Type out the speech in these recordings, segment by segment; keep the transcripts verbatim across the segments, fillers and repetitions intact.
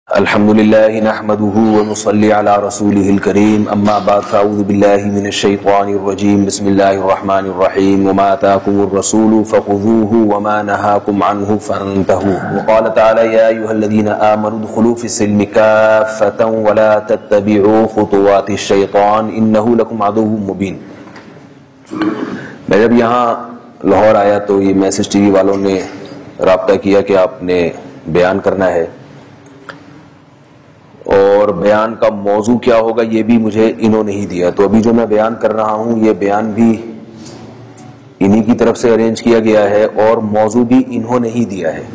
الحمد لله نحمده ونصلي على رسوله الكريم اما بعد فاعوذ بالله من الشيطان الرجيم بسم الله الرحمن الرحيم وما آتاكم الرسول فخذوه وما نهاكم عنه فانتهوا وقال تعالى يا أيها الذين آمنوا ادخلوا في السلم كافة ولا تتبعوا خطوات الشيطان إنه لكم عدو مبين۔ میں جب یہاں لاہور آیا تو یہ میسج ٹی وی والوں نے رابطہ کیا کہ آپ نے بیان کرنا ہے، اور بیان کا موضوع کیا ہوگا یہ بھی مجھے انہوں نے ہی دیا، تو ابھی جو میں بیان کر رہا ہوں یہ بیان بھی انہی کی طرف سے ارینج کیا گیا ہے اور موضوع بھی انہوں نے ہی دیا ہے۔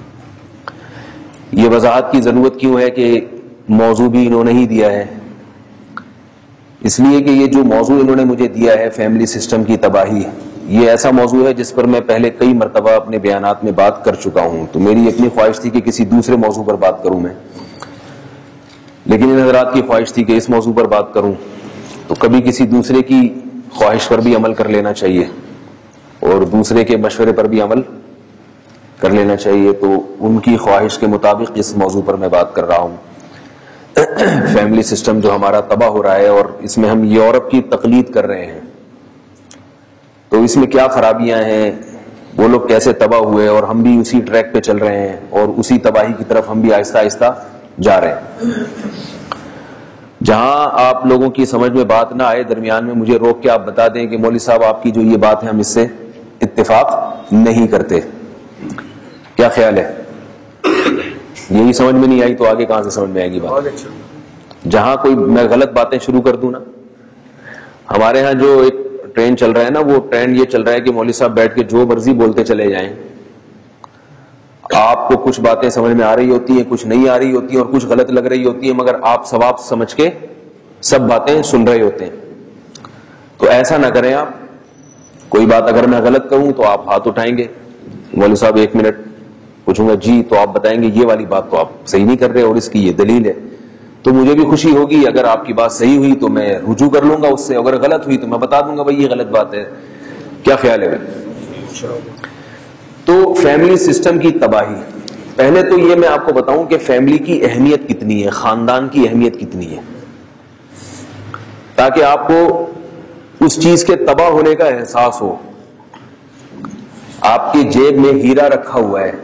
یہ وضاحت کی ضرورت کیوں ہے کہ موضوع بھی انہوں نے ہی دیا ہے؟ اس لیے کہ یہ جو موضوع انہوں نے مجھے دیا ہے فیملی سسٹم کی تباہی، یہ ایسا موضوع ہے جس پر میں پہلے کئی مرتبہ اپنے بیانات میں بات کر چکا ہوں، تو میری اپنی خواہش تھی کہ کسی دوسرے موضوع پر بات کروں میں، لیکن ان حضرات کی خواہش تھی کہ اس موضوع پر بات کروں، تو کبھی کسی دوسرے کی خواہش پر بھی عمل کر لینا چاہیے اور دوسرے کے مشورے پر بھی عمل کر لینا چاہیے۔ تو ان کی خواہش کے مطابق اس موضوع پر میں بات کر رہا ہوں، فیملی سسٹم جو ہمارا تباہ ہو رہا ہے اور اس میں ہم یورپ کی تقلید کر رہے ہیں، تو اس میں کیا خرابیاں ہیں، وہ لوگ کیسے تباہ ہوئے اور ہم بھی اسی ٹریک پہ چل رہے ہیں اور اسی تباہی کی طرف ہم بھی آہستہ آہستہ جا رہے ہیں۔ جہاں آپ لوگوں کی سمجھ میں بات نہ آئے درمیان میں مجھے روک کے آپ بتا دیں کہ مولوی صاحب آپ کی جو یہ بات ہے ہم اس سے اتفاق نہیں کرتے، کیا خیال ہے؟ یہی سمجھ میں نہیں آئی تو آگے کہاں سے سمجھ میں آئے گی بات؟ جہاں کوئی میں غلط باتیں شروع کر دوں نا، ہمارے ہاں جو ایک ٹرینڈ چل رہا ہے نا، وہ ٹرینڈ یہ چل رہا ہے کہ مولوی صاحب بیٹھ کے جو مرضی بولتے چلے جائیں، آپ کو کچھ باتیں سمجھ میں آ رہی ہوتی ہیں، کچھ نہیں آ رہی ہوتی ہیں اور کچھ غلط لگ رہی ہوتی ہیں، مگر آپ ثواب سمجھ کے سب باتیں سن رہے ہوتے ہیں۔ تو ایسا نہ کریں آپ، کوئی بات اگر میں غلط کہوں تو آپ ہاتھ اٹھائیں گے، مولوی صاحب ایک منٹ، پوچھوں گا جی، تو آپ بتائیں گے یہ والی بات تو آپ صحیح نہیں کر رہے اور اس کی یہ دلیل ہے، تو مجھے بھی خوشی ہوگی اگر آپ کی بات صحیح ہوئی تو میں رجوع کر لوں گا اس سے، اگر غلط ہوئی تو میں بتا دوں گا بھائی یہ غلط بات ہے، کیا خیال ہے بھائی؟ تو فیملی سسٹم کی تباہی، پہلے تو یہ میں آپ کو بتاؤں کہ فیملی کی اہمیت کتنی ہے، خاندان کی اہمیت کتنی ہے، تاکہ آپ کو اس چیز کے تباہ ہونے کا احساس ہو۔ آپ کی جیب میں ہیرا رکھا ہوا ہے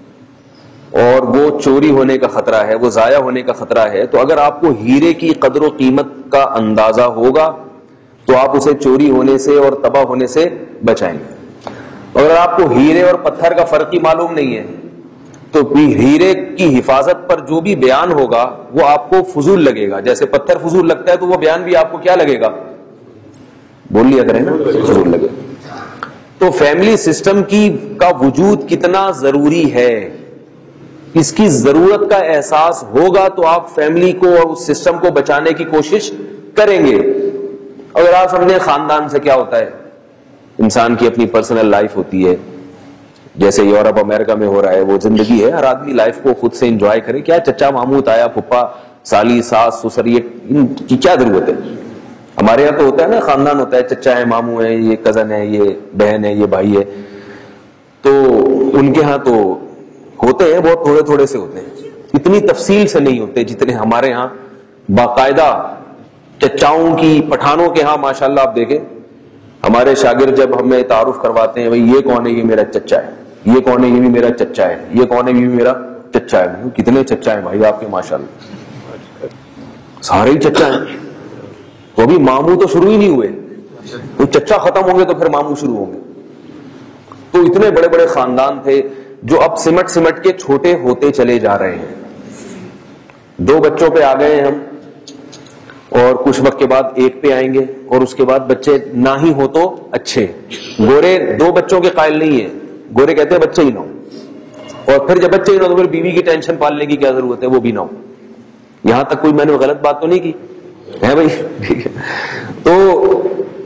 اور وہ چوری ہونے کا خطرہ ہے، وہ ضائع ہونے کا خطرہ ہے، تو اگر آپ کو ہیرے کی قدر و قیمت کا اندازہ ہوگا تو آپ اسے چوری ہونے سے اور تباہ ہونے سے بچائیں گے۔ اگر آپ کو ہیرے اور پتھر کا فرق ہی معلوم نہیں ہے تو ہیرے کی حفاظت پر جو بھی بیان ہوگا وہ آپ کو فضول لگے گا، جیسے پتھر فضول لگتا ہے تو وہ بیان بھی آپ کو کیا لگے گا، بول لیا کریں نا، فضول لگے۔ تو فیملی سسٹم کی کا وجود کتنا ضروری ہے، اس کی ضرورت کا احساس ہوگا تو آپ فیملی کو اور اس سسٹم کو بچانے کی کوشش کریں گے۔ اگر آپ سمجھیں خاندان سے کیا ہوتا ہے، انسان کی اپنی پرسنل لائف ہوتی ہے، جیسے یورپ امریکہ میں ہو رہا ہے، وہ زندگی ہے، ہر آدمی لائف کو خود سے انجوائے کرے، کیا چچا ماموں تایا پھپھا سالی ساس سسر یہ ان کی کیا ضرورت ہے؟ ہمارے یہاں تو ہوتا ہے نا، خاندان ہوتا ہے، چچا ہے، ماموں ہے، یہ کزن ہے، یہ بہن ہے، یہ بھائی ہے، تو ان کے ہاں تو ہوتے ہیں، بہت تھوڑے تھوڑے سے ہوتے ہیں، اتنی تفصیل سے نہیں ہوتے جتنے ہمارے ہاں باقاعدہ چچاؤں کی۔ پٹھانوں کے ہاں ماشاءاللہ آپ دیکھیں، ہمارے شاگرد جب ہمیں تعارف کرواتے ہیں، بھائی یہ کون ہے، یہ میرا چچا ہے، یہ کون ہے، یہ بھی میرا چچا ہے، یہ کون ہے، یہ بھی میرا چچا ہے۔ کتنے چچا ہیں بھائی آپ کے ماشاءاللہ، سارے ہی چچا ہیں، تو ابھی ماموں تو شروع ہی نہیں ہوئے، تو چچا ختم ہوں گے تو پھر ماموں شروع ہوں گے۔ تو اتنے بڑے بڑے خاندان تھے جو اب سمٹ سمٹ کے چھوٹے ہوتے چلے جا رہے ہیں۔ دو بچوں پہ آ گئے ہم، اور کچھ وقت کے بعد ایک پہ آئیں گے، اور اس کے بعد بچے نہ ہی ہو تو اچھے۔ گورے دو بچوں کے قائل نہیں ہیں، گورے کہتے ہیں بچے ہی نہ ہو، اور پھر جب بچے ہی نہ ہو تو پھر بیوی کی ٹینشن پالنے کی کیا ضرورت ہے، وہ بھی نہ ہو۔ یہاں تک کوئی میں نے غلط بات تو نہیں کی ہے بھائی؟ ٹھیک ہے۔ تو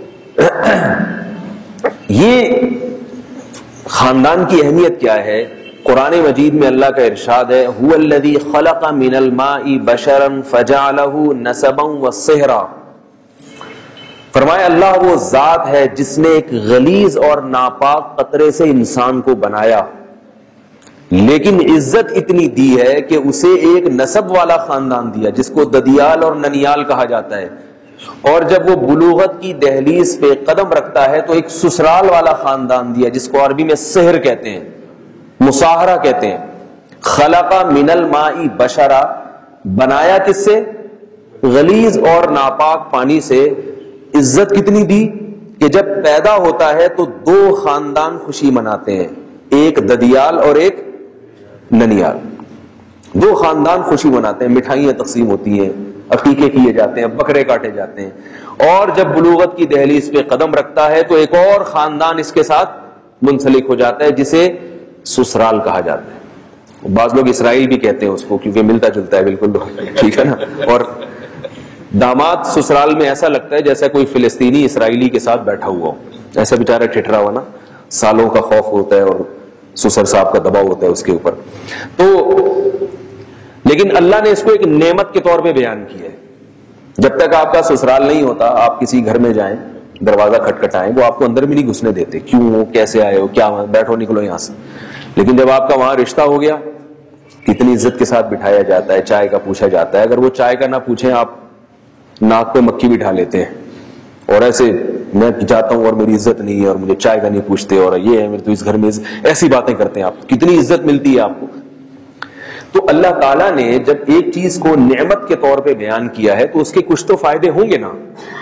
یہ خاندان کی اہمیت کیا ہے؟ قرآن مجید میں اللہ کا ارشاد ہے، هو الذی خلق من الماء بشرا فجعلہ نسبا وصہرا، فرمایا اللہ وہ ذات ہے جس نے ایک غلیظ اور ناپاک قطرے سے انسان کو بنایا، لیکن عزت اتنی دی ہے کہ اسے ایک نسب والا خاندان دیا جس کو ددیال اور ننیال کہا جاتا ہے، اور جب وہ بلوغت کی دہلیز پہ قدم رکھتا ہے تو ایک سسرال والا خاندان دیا جس کو عربی میں سحر کہتے ہیں، مصاہرہ کہتے ہیں۔ خلق من الماء بشرا، بنایا کس سے؟ غلیظ اور ناپاک پانی سے۔ عزت کتنی دی کہ جب پیدا ہوتا ہے تو دو خاندان خوشی مناتے ہیں، ایک ددیال اور ایک ننیال، دو خاندان خوشی مناتے ہیں، مٹھائیاں تقسیم ہوتی ہیں، عقیقے کیے جاتے ہیں، بکرے کاٹے جاتے ہیں، اور جب بلوغت کی دہلیز پہ قدم رکھتا ہے تو ایک اور خاندان اس کے ساتھ منسلک ہو جاتا ہے جسے سسرال کہا جاتا ہے۔ بعض لوگ اسرائیل بھی کہتے ہیں اس کو کیونکہ ملتا جلتا ہے بالکل، ٹھیک ہے نا۔ اور داماد سسرال میں ایسا لگتا ہے جیسا کوئی فلسطینی اسرائیلی کے ساتھ بیٹھا ہوا ہو، ایسا بیچارہ ٹھٹرا ہوا نا، سالوں کا خوف ہوتا ہے اور سسر صاحب کا دباؤ ہوتا ہے اس کے اوپر۔ تو لیکن اللہ نے اس کو ایک نعمت کے طور پہ بیان کیا ہے۔ جب تک آپ کا سسرال نہیں ہوتا، آپ کسی گھر میں جائیں، دروازہ کھٹکھٹائیں، وہ آپ کو اندر بھی نہیں گھسنے دیتے، کیوں ہو، کیسے آئے ہو، کیا بیٹھو، نکلو یہاں سے۔ لیکن جب آپ کا وہاں رشتہ ہو گیا، کتنی عزت کے ساتھ بٹھایا جاتا ہے، چائے کا پوچھا جاتا ہے، اگر وہ چائے کا نہ پوچھیں آپ ناک پہ مکھی بٹھا لیتے ہیں، اور ایسے میں جاتا ہوں اور میری عزت نہیں ہے اور مجھے چائے کا نہیں پوچھتے اور یہ ہے میرے تو اس گھر میں، ایسی باتیں کرتے ہیں آپ، کتنی عزت ملتی ہے آپ کو۔ تو اللہ تعالیٰ نے جب ایک چیز کو نعمت کے طور پہ بیان کیا ہے تو اس کے کچھ تو فائدے ہوں گے نا۔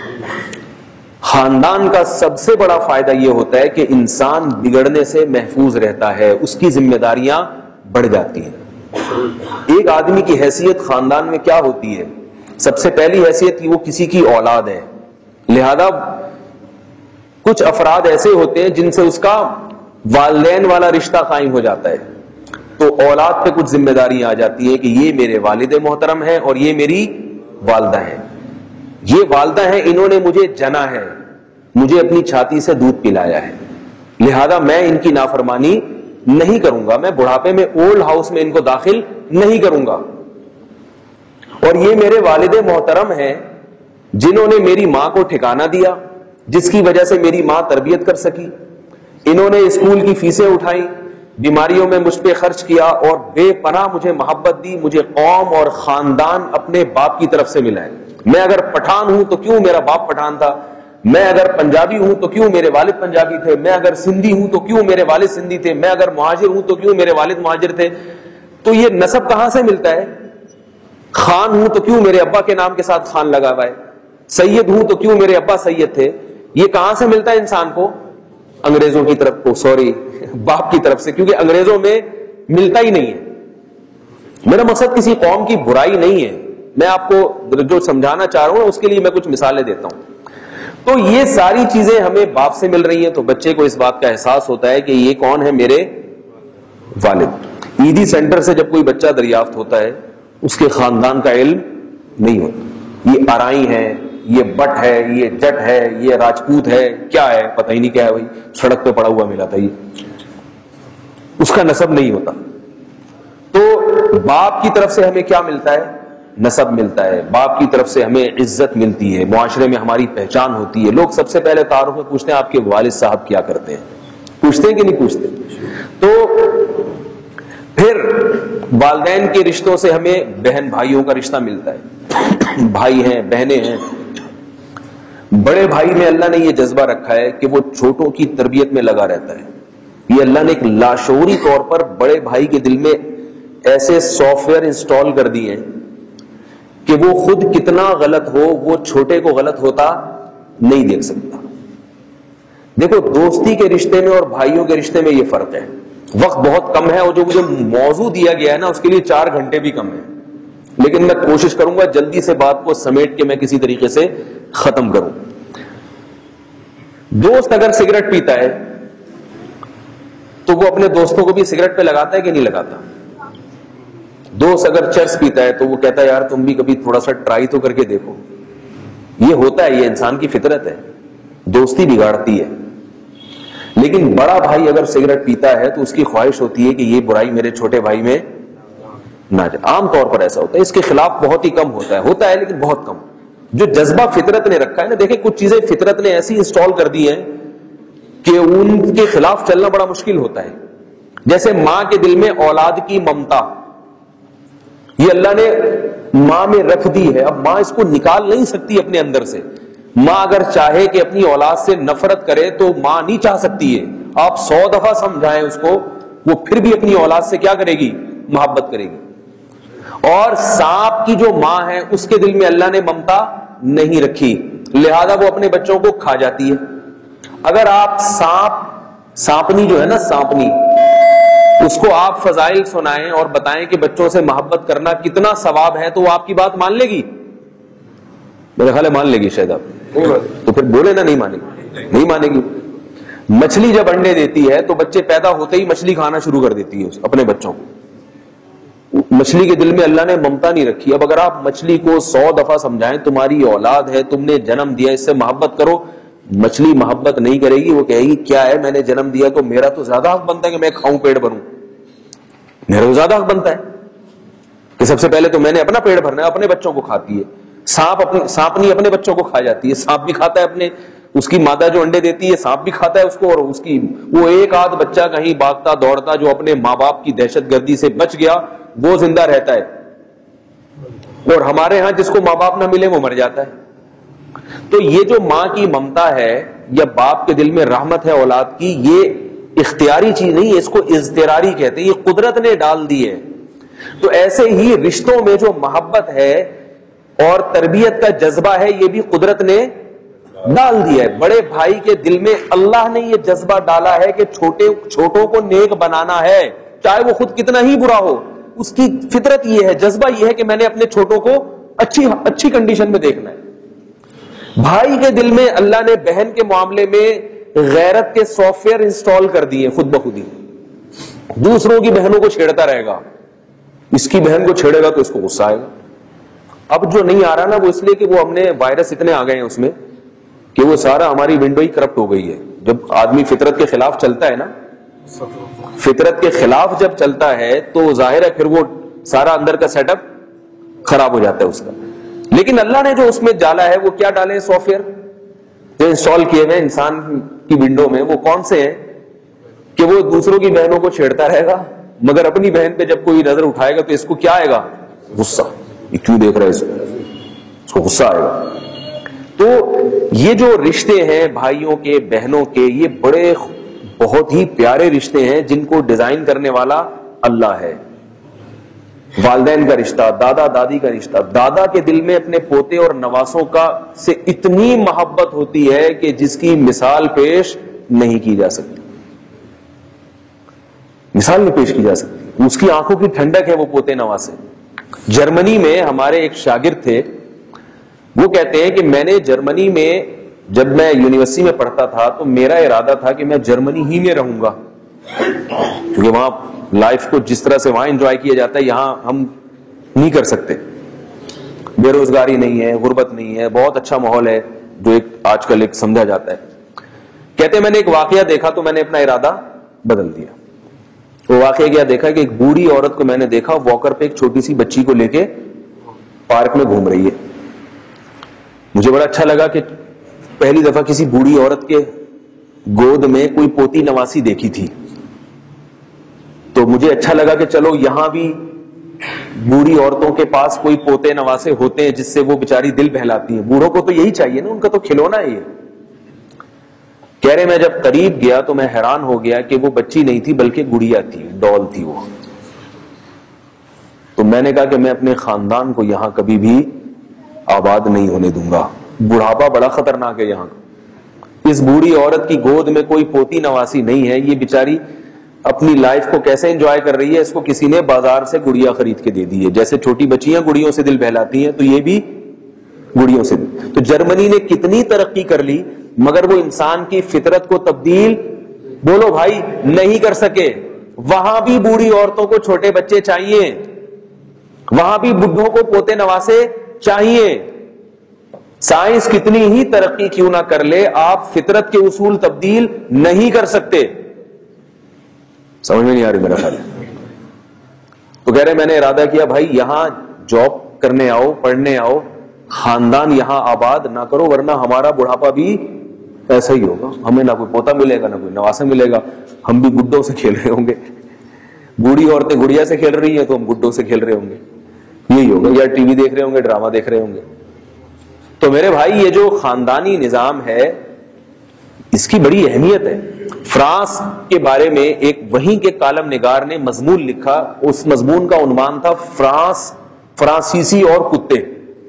خاندان کا سب سے بڑا فائدہ یہ ہوتا ہے کہ انسان بگڑنے سے محفوظ رہتا ہے، اس کی ذمہ داریاں بڑھ جاتی ہیں۔ ایک آدمی کی حیثیت خاندان میں کیا ہوتی ہے؟ سب سے پہلی حیثیت کی وہ کسی کی اولاد ہے، لہذا کچھ افراد ایسے ہوتے ہیں جن سے اس کا والدین والا رشتہ قائم ہو جاتا ہے، تو اولاد پہ کچھ ذمہ داریاں آ جاتی ہیں کہ یہ میرے والد محترم ہیں اور یہ میری والدہ ہیں، یہ والدہ ہیں، انہوں نے مجھے جنا ہے، مجھے اپنی چھاتی سے دودھ پلایا ہے، لہذا میں ان کی نافرمانی نہیں کروں گا، میں بڑھاپے میں اولڈ ہاؤس میں ان کو داخل نہیں کروں گا، اور یہ میرے والد محترم ہیں جنہوں نے میری ماں کو ٹھکانہ دیا، جس کی وجہ سے میری ماں تربیت کر سکی، انہوں نے اسکول کی فیسیں اٹھائیں، بیماریوں میں مجھ پہ خرچ کیا اور بے پناہ مجھے محبت دی، مجھے قوم اور خاندان اپنے باپ کی طرف سے ملا ہے۔ میں اگر پٹھان ہوں تو کیوں میرا باپ پٹھان تھا، میں اگر پنجابی ہوں تو کیوں میرے والد پنجابی تھے، میں اگر سندھی ہوں تو کیوں میرے والد سندھی تھے، میں اگر مہاجر ہوں تو کیوں میرے والد مہاجر تھے۔ تو یہ نسب کہاں سے ملتا ہے؟ خان ہوں تو کیوں میرے ابا کے نام کے ساتھ خان لگا ہوا ہے، سید ہوں تو کیوں میرے ابا سید تھے۔ یہ کہاں سے ملتا ہے انسان کو؟ انگریزوں کی طرف کو سوری باپ کی طرف سے، کیونکہ انگریزوں میں ملتا ہی نہیں ہے۔ میرا مقصد کسی قوم کی برائی نہیں ہے، میں آپ کو جو سمجھانا چاہ رہا ہوں اس کے لیے میں کچھ مثالیں دیتا ہوں۔ تو یہ ساری چیزیں ہمیں باپ سے مل رہی ہیں، تو بچے کو اس بات کا احساس ہوتا ہے کہ یہ کون ہے؟ میرے والد۔ عیدی سینٹر سے جب کوئی بچہ دریافت ہوتا ہے اس کے خاندان کا علم نہیں ہوتا، یہ آرائی ہے، یہ بٹ ہے، یہ جٹ ہے، یہ راجپوت ہے، کیا ہے پتہ ہی نہیں کیا ہے، بھائی سڑک پہ پڑا ہوا ملا تھا، یہ اس کا نسب نہیں ہوتا۔ تو باپ کی طرف سے ہمیں کیا ملتا ہے؟ نسب ملتا ہے، باپ کی طرف سے ہمیں عزت ملتی ہے، معاشرے میں ہماری پہچان ہوتی ہے۔ لوگ سب سے پہلے تعارف میں پوچھتے ہیں آپ کے والد صاحب کیا کرتے ہیں، پوچھتے ہیں کہ نہیں پوچھتے؟ تو پھر والدین کے رشتوں سے ہمیں بہن بھائیوں کا رشتہ ملتا ہے، بھائی ہیں، بہنیں ہیں۔ بڑے بھائی میں اللہ نے یہ جذبہ رکھا ہے کہ وہ چھوٹوں کی تربیت میں لگا رہتا ہے۔ یہ اللہ نے ایک لاشعوری طور پر بڑے بھائی کے دل میں ایسے سافٹ ویئر انسٹال کر دیے ہیں کہ وہ خود کتنا غلط ہو وہ چھوٹے کو غلط ہوتا نہیں دیکھ سکتا۔ دیکھو دوستی کے رشتے میں اور بھائیوں کے رشتے میں یہ فرق ہے۔ وقت بہت کم ہے اور جو مجھے موضوع دیا گیا ہے نا اس کے لیے چار گھنٹے بھی کم ہے، لیکن میں کوشش کروں گا جلدی سے بات کو سمیٹ کے میں کسی طریقے سے ختم کروں۔ دوست اگر سگریٹ پیتا ہے تو وہ اپنے دوستوں کو بھی سگریٹ پہ لگاتا ہے کہ نہیں لگاتا؟ دوست اگر چرس پیتا ہے تو وہ کہتا ہے یار تم بھی کبھی تھوڑا سا ٹرائی تو کر کے دیکھو۔ یہ ہوتا ہے، یہ انسان کی فطرت ہے، دوستی بگاڑتی ہے۔ لیکن بڑا بھائی اگر سگریٹ پیتا ہے تو اس کی خواہش ہوتی ہے کہ یہ برائی میرے چھوٹے بھائی میں نہ جائے۔ عام طور پر ایسا ہوتا ہے، اس کے خلاف بہت ہی کم ہوتا ہے ہوتا ہے لیکن بہت کم۔ جو جذبہ فطرت نے رکھا ہے نا، دیکھیں کچھ چیزیں فطرت نے ایسی انسٹال کر دی ہیں کہ ان کے خلاف چلنا بڑا مشکل ہوتا ہے، جیسے ماں کے دل میں اولاد کی ممتا یہ اللہ نے ماں میں رکھ دی ہے، اب ماں اس کو نکال نہیں سکتی اپنے اندر سے. ماں اگر چاہے کہ اپنی اولاد سے نفرت کرے تو ماں نہیں چاہ سکتی ہے. آپ سو دفعہ سمجھائیں اس کو، وہ پھر بھی اپنی اولاد سے کیا کرے گی؟ محبت کرے گی. اور سانپ کی جو ماں ہے اس کے دل میں اللہ نے ممتا نہیں رکھی، لہذا وہ اپنے بچوں کو کھا جاتی ہے. اگر آپ سانپ سانپنی جو ہے نا سانپنی اس کو آپ فضائل سنائیں اور بتائیں کہ بچوں سے محبت کرنا کتنا ثواب ہے تو وہ آپ کی بات مان لے گی؟ میرے خیال ہے مان لے گی شاید. آپ تو پھر بولے نا نہیں مانے گی، نہیں مانے گی. مچھلی جب انڈے دیتی ہے تو بچے پیدا ہوتے ہی مچھلی کھانا شروع کر دیتی ہے اپنے بچوں کو. مچھلی کے دل میں اللہ نے ممتا نہیں رکھی. اب اگر آپ مچھلی کو سو دفعہ سمجھائیں تمہاری اولاد ہے، تم نے جنم دیا، اس سے محبت کرو، مچھلی محبت نہیں کرے گی. وہ کہے گی کیا ہے، میں نے جنم دیا تو میرا تو زیادہ حق بنتا ہے کہ میں کھاؤں پیٹ بھروں، میرا تو زیادہ حق بنتا ہے کہ سب سے پہلے تو میں نے اپنا پیٹ بھرنا ہے. اپنے بچوں کو کھاتی ہے. سانپ اپنے سانپنی اپنے بچوں کو کھا جاتی ہے. سانپ بھی کھاتا ہے اپنے، اس کی مادہ جو انڈے دیتی ہے سانپ بھی کھاتا ہے اس کو. اور اس کی وہ ایک آدھ بچہ کہیں بھاگتا دوڑتا جو اپنے ماں باپ کی دہشت گردی سے بچ گیا وہ زندہ رہتا ہے، اور ہمارے ہاں جس کو ماں باپ نہ ملے وہ مر جاتا ہے. تو یہ جو ماں کی ممتا ہے یا باپ کے دل میں رحمت ہے اولاد کی، یہ اختیاری چیز نہیں ہے، اس کو اضطراری کہتے ہیں، یہ قدرت نے ڈال دی ہے. تو ایسے ہی رشتوں میں جو محبت ہے اور تربیت کا جذبہ ہے یہ بھی قدرت نے ڈال دیا ہے. بڑے بھائی کے دل میں اللہ نے یہ جذبہ ڈالا ہے کہ چھوٹے چھوٹوں کو نیک بنانا ہے، چاہے وہ خود کتنا ہی برا ہو. اس کی فطرت یہ ہے، جذبہ یہ ہے کہ میں نے اپنے چھوٹوں کو اچھی اچھی کنڈیشن میں دیکھنا ہے. بھائی کے دل میں اللہ نے بہن کے معاملے میں غیرت کے سافٹ ویئر انسٹال کر دیے خود بخود ہی. دوسروں کی بہنوں کو چھیڑتا رہے گا، اس کی بہن کو چھیڑے گا تو اس کو غصہ آئے گا. اب جو نہیں آ رہا نا وہ اس لیے کہ وہ ہم نے وائرس اتنے آ گئے ہیں اس میں کہ وہ سارا ہماری ونڈو ہی کرپٹ ہو گئی ہے. جب آدمی فطرت کے خلاف چلتا ہے نا، فطرت کے خلاف جب چلتا ہے تو ظاہر ہے پھر وہ سارا اندر کا سیٹ اپ خراب ہو جاتا ہے اس کا. لیکن اللہ نے جو اس میں ڈالا ہے وہ کیا ڈالے؟ سافٹ ویئر جو انسٹال کیے ہوئے انسان کی ونڈو میں، وہ کون سے ہیں کہ وہ دوسروں کی بہنوں کو چھیڑتا رہے گا مگر اپنی بہن پہ جب کوئی نظر اٹھائے گا تو اس کو کیا آئے گا؟ غصہ. یہ کیوں دیکھ رہا ہے اس کو؟ اس کو غصہ آئے گا. تو یہ جو رشتے ہیں بھائیوں کے بہنوں کے، یہ بڑے بہت ہی پیارے رشتے ہیں جن کو ڈیزائن کرنے والا اللہ ہے. والدین کا رشتہ، دادا دادی کا رشتہ. دادا کے دل میں اپنے پوتے اور نواسوں کا سے اتنی محبت ہوتی ہے کہ جس کی مثال پیش نہیں کی جا سکتی، مثال نہیں پیش کی جا سکتی. اس کی آنکھوں کی ٹھنڈک ہے وہ پوتے نواسے. جرمنی میں ہمارے ایک شاگرد تھے، وہ کہتے ہیں کہ میں نے جرمنی میں جب میں یونیورسٹی میں پڑھتا تھا تو میرا ارادہ تھا کہ میں جرمنی ہی میں رہوں گا، کیونکہ وہاں لائف کو جس طرح سے وہاں انجوائے کیا جاتا ہے یہاں ہم نہیں کر سکتے. بے روزگاری نہیں ہے، غربت نہیں ہے، بہت اچھا ماحول ہے جو ایک آج کل ایک سمجھا جاتا ہے. کہتے ہیں میں نے ایک واقعہ دیکھا تو میں نے اپنا ارادہ بدل دیا. وہ واقعہ کیا دیکھا کہ ایک بوڑھی عورت کو میں نے دیکھا واکر پہ ایک چھوٹی سی بچی کو لے کے پارک میں گھوم رہی ہے. مجھے بڑا اچھا لگا کہ پہلی دفعہ کسی بوڑھی عورت کے گود میں کوئی پوتی نواسی دیکھی تھی. تو مجھے اچھا لگا کہ چلو یہاں بھی بوڑھی عورتوں کے پاس کوئی پوتے نواسے ہوتے ہیں جس سے وہ بیچاری دل بہلاتی ہیں. بوڑھوں کو تو یہی چاہیے نا، ان کا تو کھلونا ہے یہ. کہہ رہے میں جب قریب گیا تو میں حیران ہو گیا کہ وہ بچی نہیں تھی بلکہ گڑیا تھی، ڈال تھی وہ. تو میں نے کہا کہ میں اپنے خاندان کو یہاں کبھی بھی آباد نہیں ہونے دوں گا. بڑھاپا بڑا خطرناک ہے یہاں. اس بوڑھی عورت کی گود میں کوئی پوتی نواسی نہیں ہے. یہ بیچاری اپنی لائف کو کیسے انجوائے کر رہی ہے؟ اس کو کسی نے بازار سے گڑیا خرید کے دے دی ہے. جیسے چھوٹی بچیاں گڑیوں سے دل بہلاتی ہیں تو یہ بھی گڑیوں سے. تو جرمنی نے کتنی ترقی کر لی مگر وہ انسان کی فطرت کو تبدیل بولو بھائی نہیں کر سکے. وہاں بھی بوڑھی عورتوں کو چھوٹے بچے چاہیے، وہاں بھی بڈھوں کو پوتے نواسے چاہیے. سائنس کتنی ہی ترقی کیوں نہ کر لے، آپ فطرت کے اصول تبدیل نہیں کر سکتے. سمجھ میں نہیں آ رہی میرا خیال. تو کہہ رہے میں نے ارادہ کیا بھائی یہاں جاب کرنے آؤ، پڑھنے آؤ، خاندان یہاں آباد نہ کرو ورنہ ہمارا بڑھاپا بھی ایسا ہی ہوگا. ہمیں نہ کوئی پوتا ملے گا نہ کوئی نواسا ملے گا، ہم بھی گڈوں سے کھیل رہے ہوں گے. بوڑھی عورتیں گڑیا سے کھیل رہی ہیں تو ہم گڈوں سے کھیل رہے ہوں گے، یہی ہوگا، یا ٹی وی دیکھ رہے ہوں گے، ڈرامہ دیکھ رہے ہوں گے. تو میرے بھائی یہ جو خاندانی نظام ہے اس کی بڑی اہمیت ہے. فرانس کے بارے میں ایک وہیں کے کالم نگار نے مضمون لکھا، اس مضمون کا عنوان تھا فرانس فرانسیسی اور کتے.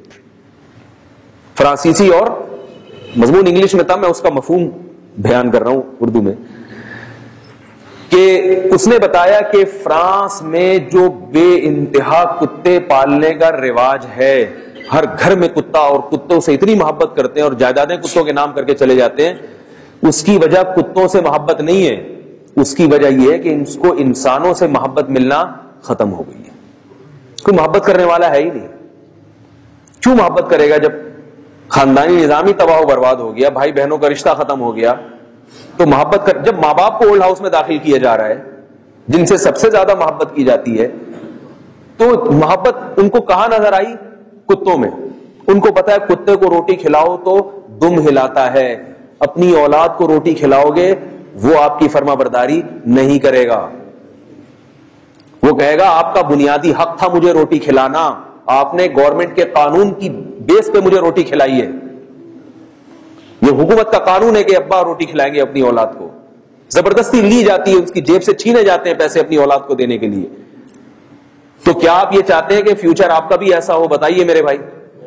فرانسیسی اور مضمون انگلش میں تھا، میں اس کا مفہوم بیان کر رہا ہوں اردو میں، کہ اس نے بتایا کہ فرانس میں جو بے انتہا کتے پالنے کا رواج ہے، ہر گھر میں کتا، اور کتوں سے اتنی محبت کرتے ہیں اور جائیدادیں کتوں کے نام کر کے چلے جاتے ہیں، اس کی وجہ کتوں سے محبت نہیں ہے، اس کی وجہ یہ ہے کہ اس کو انسانوں سے محبت ملنا ختم ہو گئی ہے. کوئی محبت کرنے والا ہے ہی نہیں. کیوں محبت کرے گا جب خاندانی نظام ہی تباہ و برباد ہو گیا، بھائی بہنوں کا رشتہ ختم ہو گیا؟ تو محبت کر، جب ماں باپ کو اولڈ ہاؤس میں داخل کیا جا رہا ہے جن سے سب سے زیادہ محبت کی جاتی ہے، تو محبت ان کو کہاں نظر آئی؟ کتوں میں. ان کو پتا ہے کتے کو روٹی کھلاؤ تو دم ہلاتا ہے، اپنی اولاد کو روٹی کھلاؤ گے وہ آپ کی فرما برداری نہیں کرے گا، وہ کہے گا آپ کا بنیادی حق تھا مجھے روٹی کھلانا، آپ نے گورنمنٹ کے قانون کی بیس پہ مجھے روٹی کھلائی ہے، یہ حکومت کا قانون ہے کہ ابا روٹی کھلائیں گے اپنی اولاد کو. زبردستی لی جاتی ہے، اس کی جیب سے چھینے جاتے ہیں پیسے اپنی اولاد کو دینے کے لیے. تو کیا آپ یہ چاہتے ہیں کہ فیوچر آپ کا بھی ایسا ہو؟ بتائیے میرے بھائی.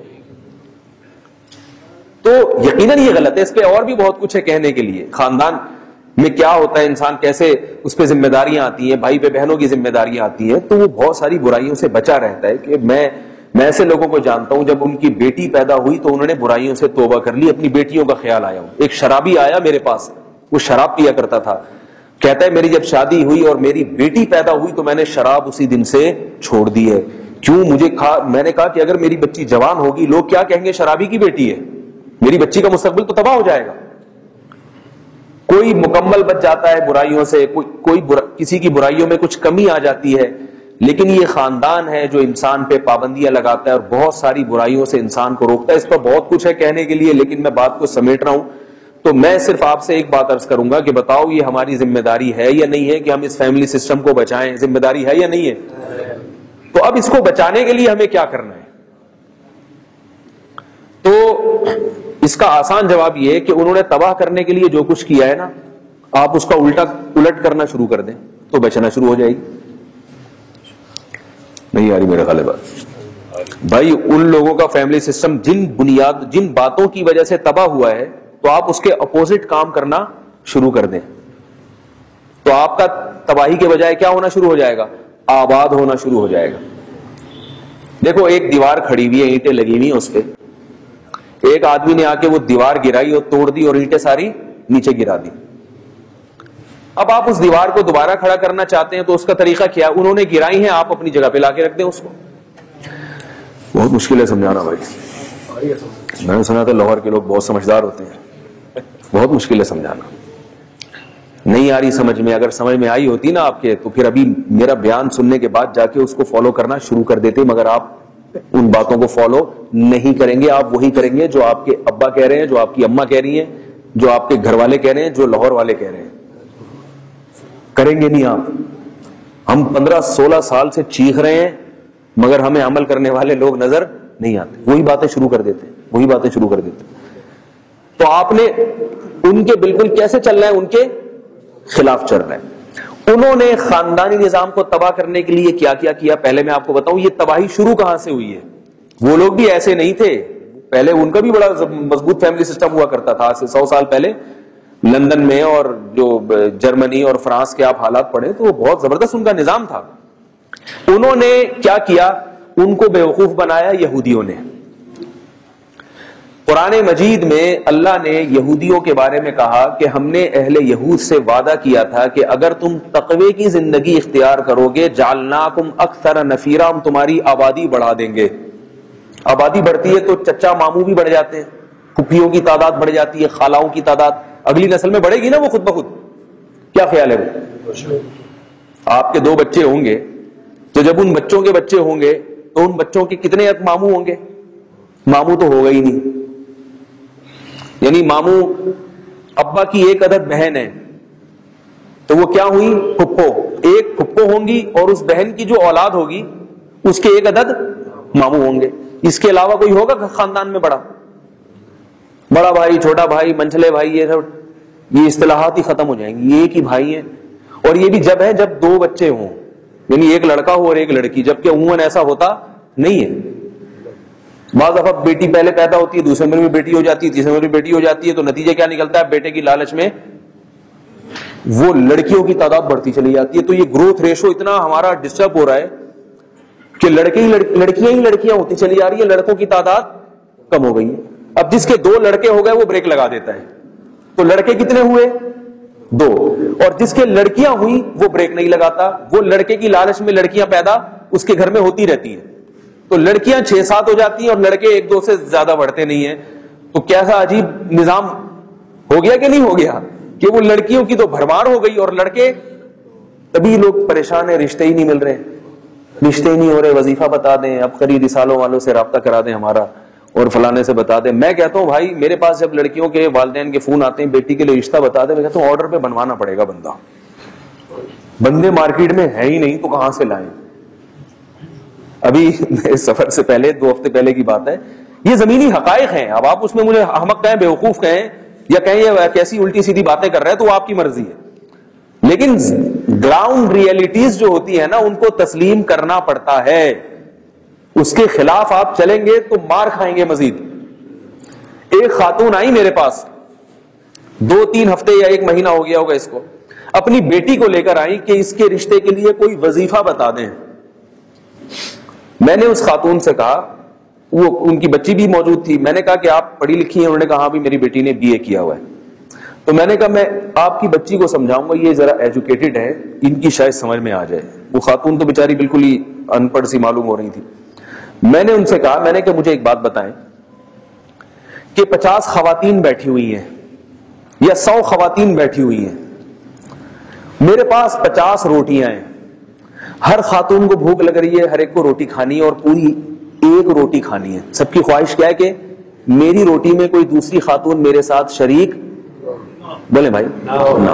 تو یقیناً یہ غلط ہے. اس پہ اور بھی بہت کچھ ہے کہنے کے لیے. خاندان میں کیا ہوتا ہے، انسان کیسے اس پہ ذمہ داریاں آتی ہیں، بھائی پہ بہنوں کی ذمہ داریاں آتی ہیں، تو وہ بہت ساری برائیوں سے بچا رہتا ہے. کہ میں میں ایسے لوگوں کو جانتا ہوں جب ان کی بیٹی پیدا ہوئی تو انہوں نے برائیوں سے توبہ کر لی، اپنی بیٹیوں کا خیال آیا. ایک شرابی آیا میرے پاس، وہ شراب پیا کرتا تھا، کہتا ہے میری جب شادی ہوئی اور میری بیٹی پیدا ہوئی تو میں نے شراب اسی دن سے چھوڑ دی ہے. کیوں؟ مجھے کھا میں نے کہا کہ اگر میری بچی جوان ہوگی لوگ کیا کہیں گے؟ شرابی کی بیٹی ہے، میری بچی کا مستقبل تو تباہ ہو جائے گا. کوئی مکمل بچ جاتا ہے برائیوں سے، کوئی کوئی برا, کسی کی برائیوں میں کچھ کمی آ جاتی ہے، لیکن یہ خاندان ہے جو انسان پہ پابندیاں لگاتا ہے اور بہت ساری برائیوں سے انسان کو روکتا ہے. اس پر بہت کچھ ہے کہنے کے لیے، لیکن میں بات کو سمیٹ رہا ہوں. تو میں صرف آپ سے ایک بات عرض کروں گا کہ بتاؤ یہ ہماری ذمہ داری ہے یا نہیں ہے کہ ہم اس فیملی سسٹم کو بچائیں؟ ذمہ داری ہے یا نہیں ہے؟ تو اب اس کو بچانے کے لیے ہمیں کیا کرنا ہے؟ تو اس کا آسان جواب یہ ہے کہ انہوں نے تباہ کرنے کے لیے جو کچھ کیا ہے نا، آپ اس کا الٹا الٹ کرنا شروع کر دیں تو بچنا شروع ہو جائے گی. نہیں آ رہی میرے خیال ہے بات بھائی. ان لوگوں کا فیملی سسٹم جن بنیاد جن باتوں کی وجہ سے تباہ ہوا ہے، تو آپ اس کے اپوزٹ کام کرنا شروع کر دیں تو آپ کا تباہی کے بجائے کیا ہونا شروع ہو جائے گا؟ آباد ہونا شروع ہو جائے گا. دیکھو ایک دیوار کھڑی ہوئی ہے، اینٹیں لگی ہوئی ہیں اس پہ، ایک آدمی نے آ کے وہ دیوار گرائی اور توڑ دی اور اینٹیں ساری نیچے گرا دی. اب آپ اس دیوار کو دوبارہ کھڑا کرنا چاہتے ہیں تو اس کا طریقہ کیا؟ انہوں نے گرائی ہیں، آپ اپنی جگہ پہ لا کے رکھ دیں اس کو. بہت مشکل ہے سمجھانا بھائی. میں نے سنا تھا لاہور کے لوگ بہت سمجھدار ہوتے ہیں، بہت مشکل ہے سمجھانا. نہیں آ رہی سمجھ میں؟ اگر سمجھ میں آئی ہوتی نا آپ کے تو پھر ابھی میرا بیان سننے کے بعد جا کے اس کو فالو کرنا شروع کر دیتے، مگر آپ ان باتوں کو فالو نہیں کریں گے. آپ وہی کریں گے جو آپ کے ابا کہہ رہے ہیں، جو آپ کی اماں کہہ رہی ہیں، جو آپ کے گھر والے کہہ رہے ہیں، جو لاہور والے کہہ رہے ہیں. کریں گے نہیں آپ. ہم پندرہ سولہ سال سے چیخ رہے ہیں مگر ہمیں عمل کرنے والے لوگ نظر نہیں آتے، وہی باتیں شروع کر دیتے وہی باتیں شروع کر دیتے تو آپ نے ان کے بالکل کیسے چل رہا ہے؟ ان کے خلاف چل رہا ہے. انہوں نے خاندانی نظام کو تباہ کرنے کے لیے کیا کیا کیا پہلے میں آپ کو بتاؤں. یہ تباہی شروع کہاں سے ہوئی ہے؟ وہ لوگ بھی ایسے نہیں تھے پہلے، ان کا بھی بڑا مضبوط فیملی سسٹم ہوا کرتا تھا. سے سو سال پہلے لندن میں اور جو جرمنی اور فرانس کے آپ حالات پڑھیں تو وہ بہت زبردست ان کا نظام تھا. انہوں نے کیا کیا؟ ان کو بیوقوف بنایا یہودیوں نے. قرآن مجید میں اللہ نے یہودیوں کے بارے میں کہا کہ ہم نے اہل یہود سے وعدہ کیا تھا کہ اگر تم تقوی کی زندگی اختیار کرو گے جعلناکم اکثر نفیرا، ہم تمہاری آبادی بڑھا دیں گے. آبادی بڑھتی ہے تو چچا ماموں بھی بڑھ جاتے ہیں، پھپھیوں کی تعداد بڑھ جاتی ہے، خالاؤں کی تعداد اگلی نسل میں بڑھے گی نا وہ خود بخود. کیا خیال ہے وہ؟ آپ کے دو بچے ہوں گے تو جب ان بچوں کے بچے ہوں گے تو ان بچوں کے کتنے ماموں ہوں گے؟ ماموں تو ہوگا ہی نہیں. یعنی ماموں ابا کی ایک عدد بہن ہے تو وہ کیا ہوئی؟ پھپھو. ایک پھپھو ہوں گی اور اس بہن کی جو اولاد ہوگی اس کے ایک عدد ماموں ہوں گے. اس کے علاوہ کوئی ہوگا خاندان میں بڑا بڑا بھائی، چھوٹا بھائی، منجھلے بھائی، یہ سب یہ اصطلاحات ہی ختم ہو جائیں گی. یہ ایک ہی بھائی ہیں، اور یہ بھی جب ہے جب دو بچے ہوں، یعنی ایک لڑکا ہو اور ایک لڑکی، جبکہ عموماً ایسا ہوتا نہیں ہے. بعض دفعہ بیٹی پہلے پیدا ہوتی ہے، دوسرے میں بھی بیٹی ہو جاتی ہے، تیسرے میں بھی بیٹی ہو جاتی ہے، تو نتیجہ کیا نکلتا ہے؟ بیٹے کی لالچ میں وہ لڑکیوں کی تعداد بڑھتی چلی جاتی ہے. تو یہ گروتھ ریشو اتنا ہمارا ڈسٹرب ہو رہا ہے کہ لڑکے ہی لڑکیاں ہی لڑکیاں ہوتی چلی جا رہی ہیں، لڑکوں کی تعداد کم ہو گئی ہے. اب جس کے دو لڑکے ہو گئے وہ بریک لگا دیتا ہے، تو لڑکے کتنے ہوئے؟ دو. اور جس کے لڑکیاں ہوئی وہ بریک نہیں لگاتا، وہ لڑکے کی لالچ میں لڑکیاں پیدا اس کے گھر میں ہوتی رہتی ہیں، تو لڑکیاں چھ سات ہو جاتی ہیں اور لڑکے ایک دو سے زیادہ بڑھتے نہیں ہیں. تو کیسا عجیب نظام ہو گیا کہ نہیں ہو گیا کہ وہ لڑکیوں کی تو بھرمار ہو گئی اور لڑکے. تبھی لوگ پریشان ہیں، رشتے ہی نہیں مل رہے، رشتے ہی نہیں ہو رہے. وظیفہ بتا دیں، اب خرید رسالوں والوں سے رابطہ کرا دیں ہمارا، اور فلانے سے بتا دیں. میں کہتا ہوں بھائی میرے پاس جب لڑکیوں کے والدین کے فون آتے ہیں بیٹی کے لیے رشتہ بتا دیں، میں کہتا ہوں آرڈر پہ بنوانا پڑے گا بندہ، بندے مارکیٹ میں ہے ہی نہیں تو کہاں سے لائیں. ابھی سفر سے پہلے دو ہفتے پہلے کی بات ہے، یہ زمینی حقائق ہیں. اب آپ اس میں مجھے احمق کہیں، بیوقوف کہیں، یا کہیں یہ کیسی الٹی سیدھی باتیں کر رہے ہیں، تو وہ آپ کی مرضی ہے. لیکن گراؤنڈ ریئلٹیز جو ہوتی ہے نا ان کو تسلیم کرنا پڑتا ہے. اس کے خلاف آپ چلیں گے تو مار کھائیں گے مزید. ایک خاتون آئی میرے پاس، دو تین ہفتے یا ایک مہینہ ہو گیا ہوگا اس کو، اپنی بیٹی کو لے کر آئی کہ اس کے رشتے کے لیے کوئی وظیفہ بتا دیں. میں نے اس خاتون سے کہا، وہ ان کی بچی بھی موجود تھی، میں نے کہا کہ آپ پڑھی لکھی ہیں؟ انہوں نے کہا ہاں بھی میری بیٹی نے بی اے کیا ہوا ہے. تو میں نے کہا میں آپ کی بچی کو سمجھاؤں گا، یہ ذرا ایجوکیٹڈ ہے، ان کی شاید سمجھ میں آ جائے. وہ خاتون تو بیچاری بالکل ہی ان پڑھ سی معلوم ہو رہی تھی. میں نے ان سے کہا، میں نے کہ مجھے ایک بات بتائیں کہ پچاس خواتین بیٹھی ہوئی ہیں یا سو خواتین بیٹھی ہوئی ہیں، میرے پاس پچاس روٹیاں ہیں، ہر خاتون کو بھوک لگ رہی ہے، ہر ایک کو روٹی کھانی ہے اور پوری ایک روٹی کھانی ہے. سب کی خواہش کیا ہے کہ میری روٹی میں کوئی دوسری خاتون میرے ساتھ شریک بولے بھائی نہ.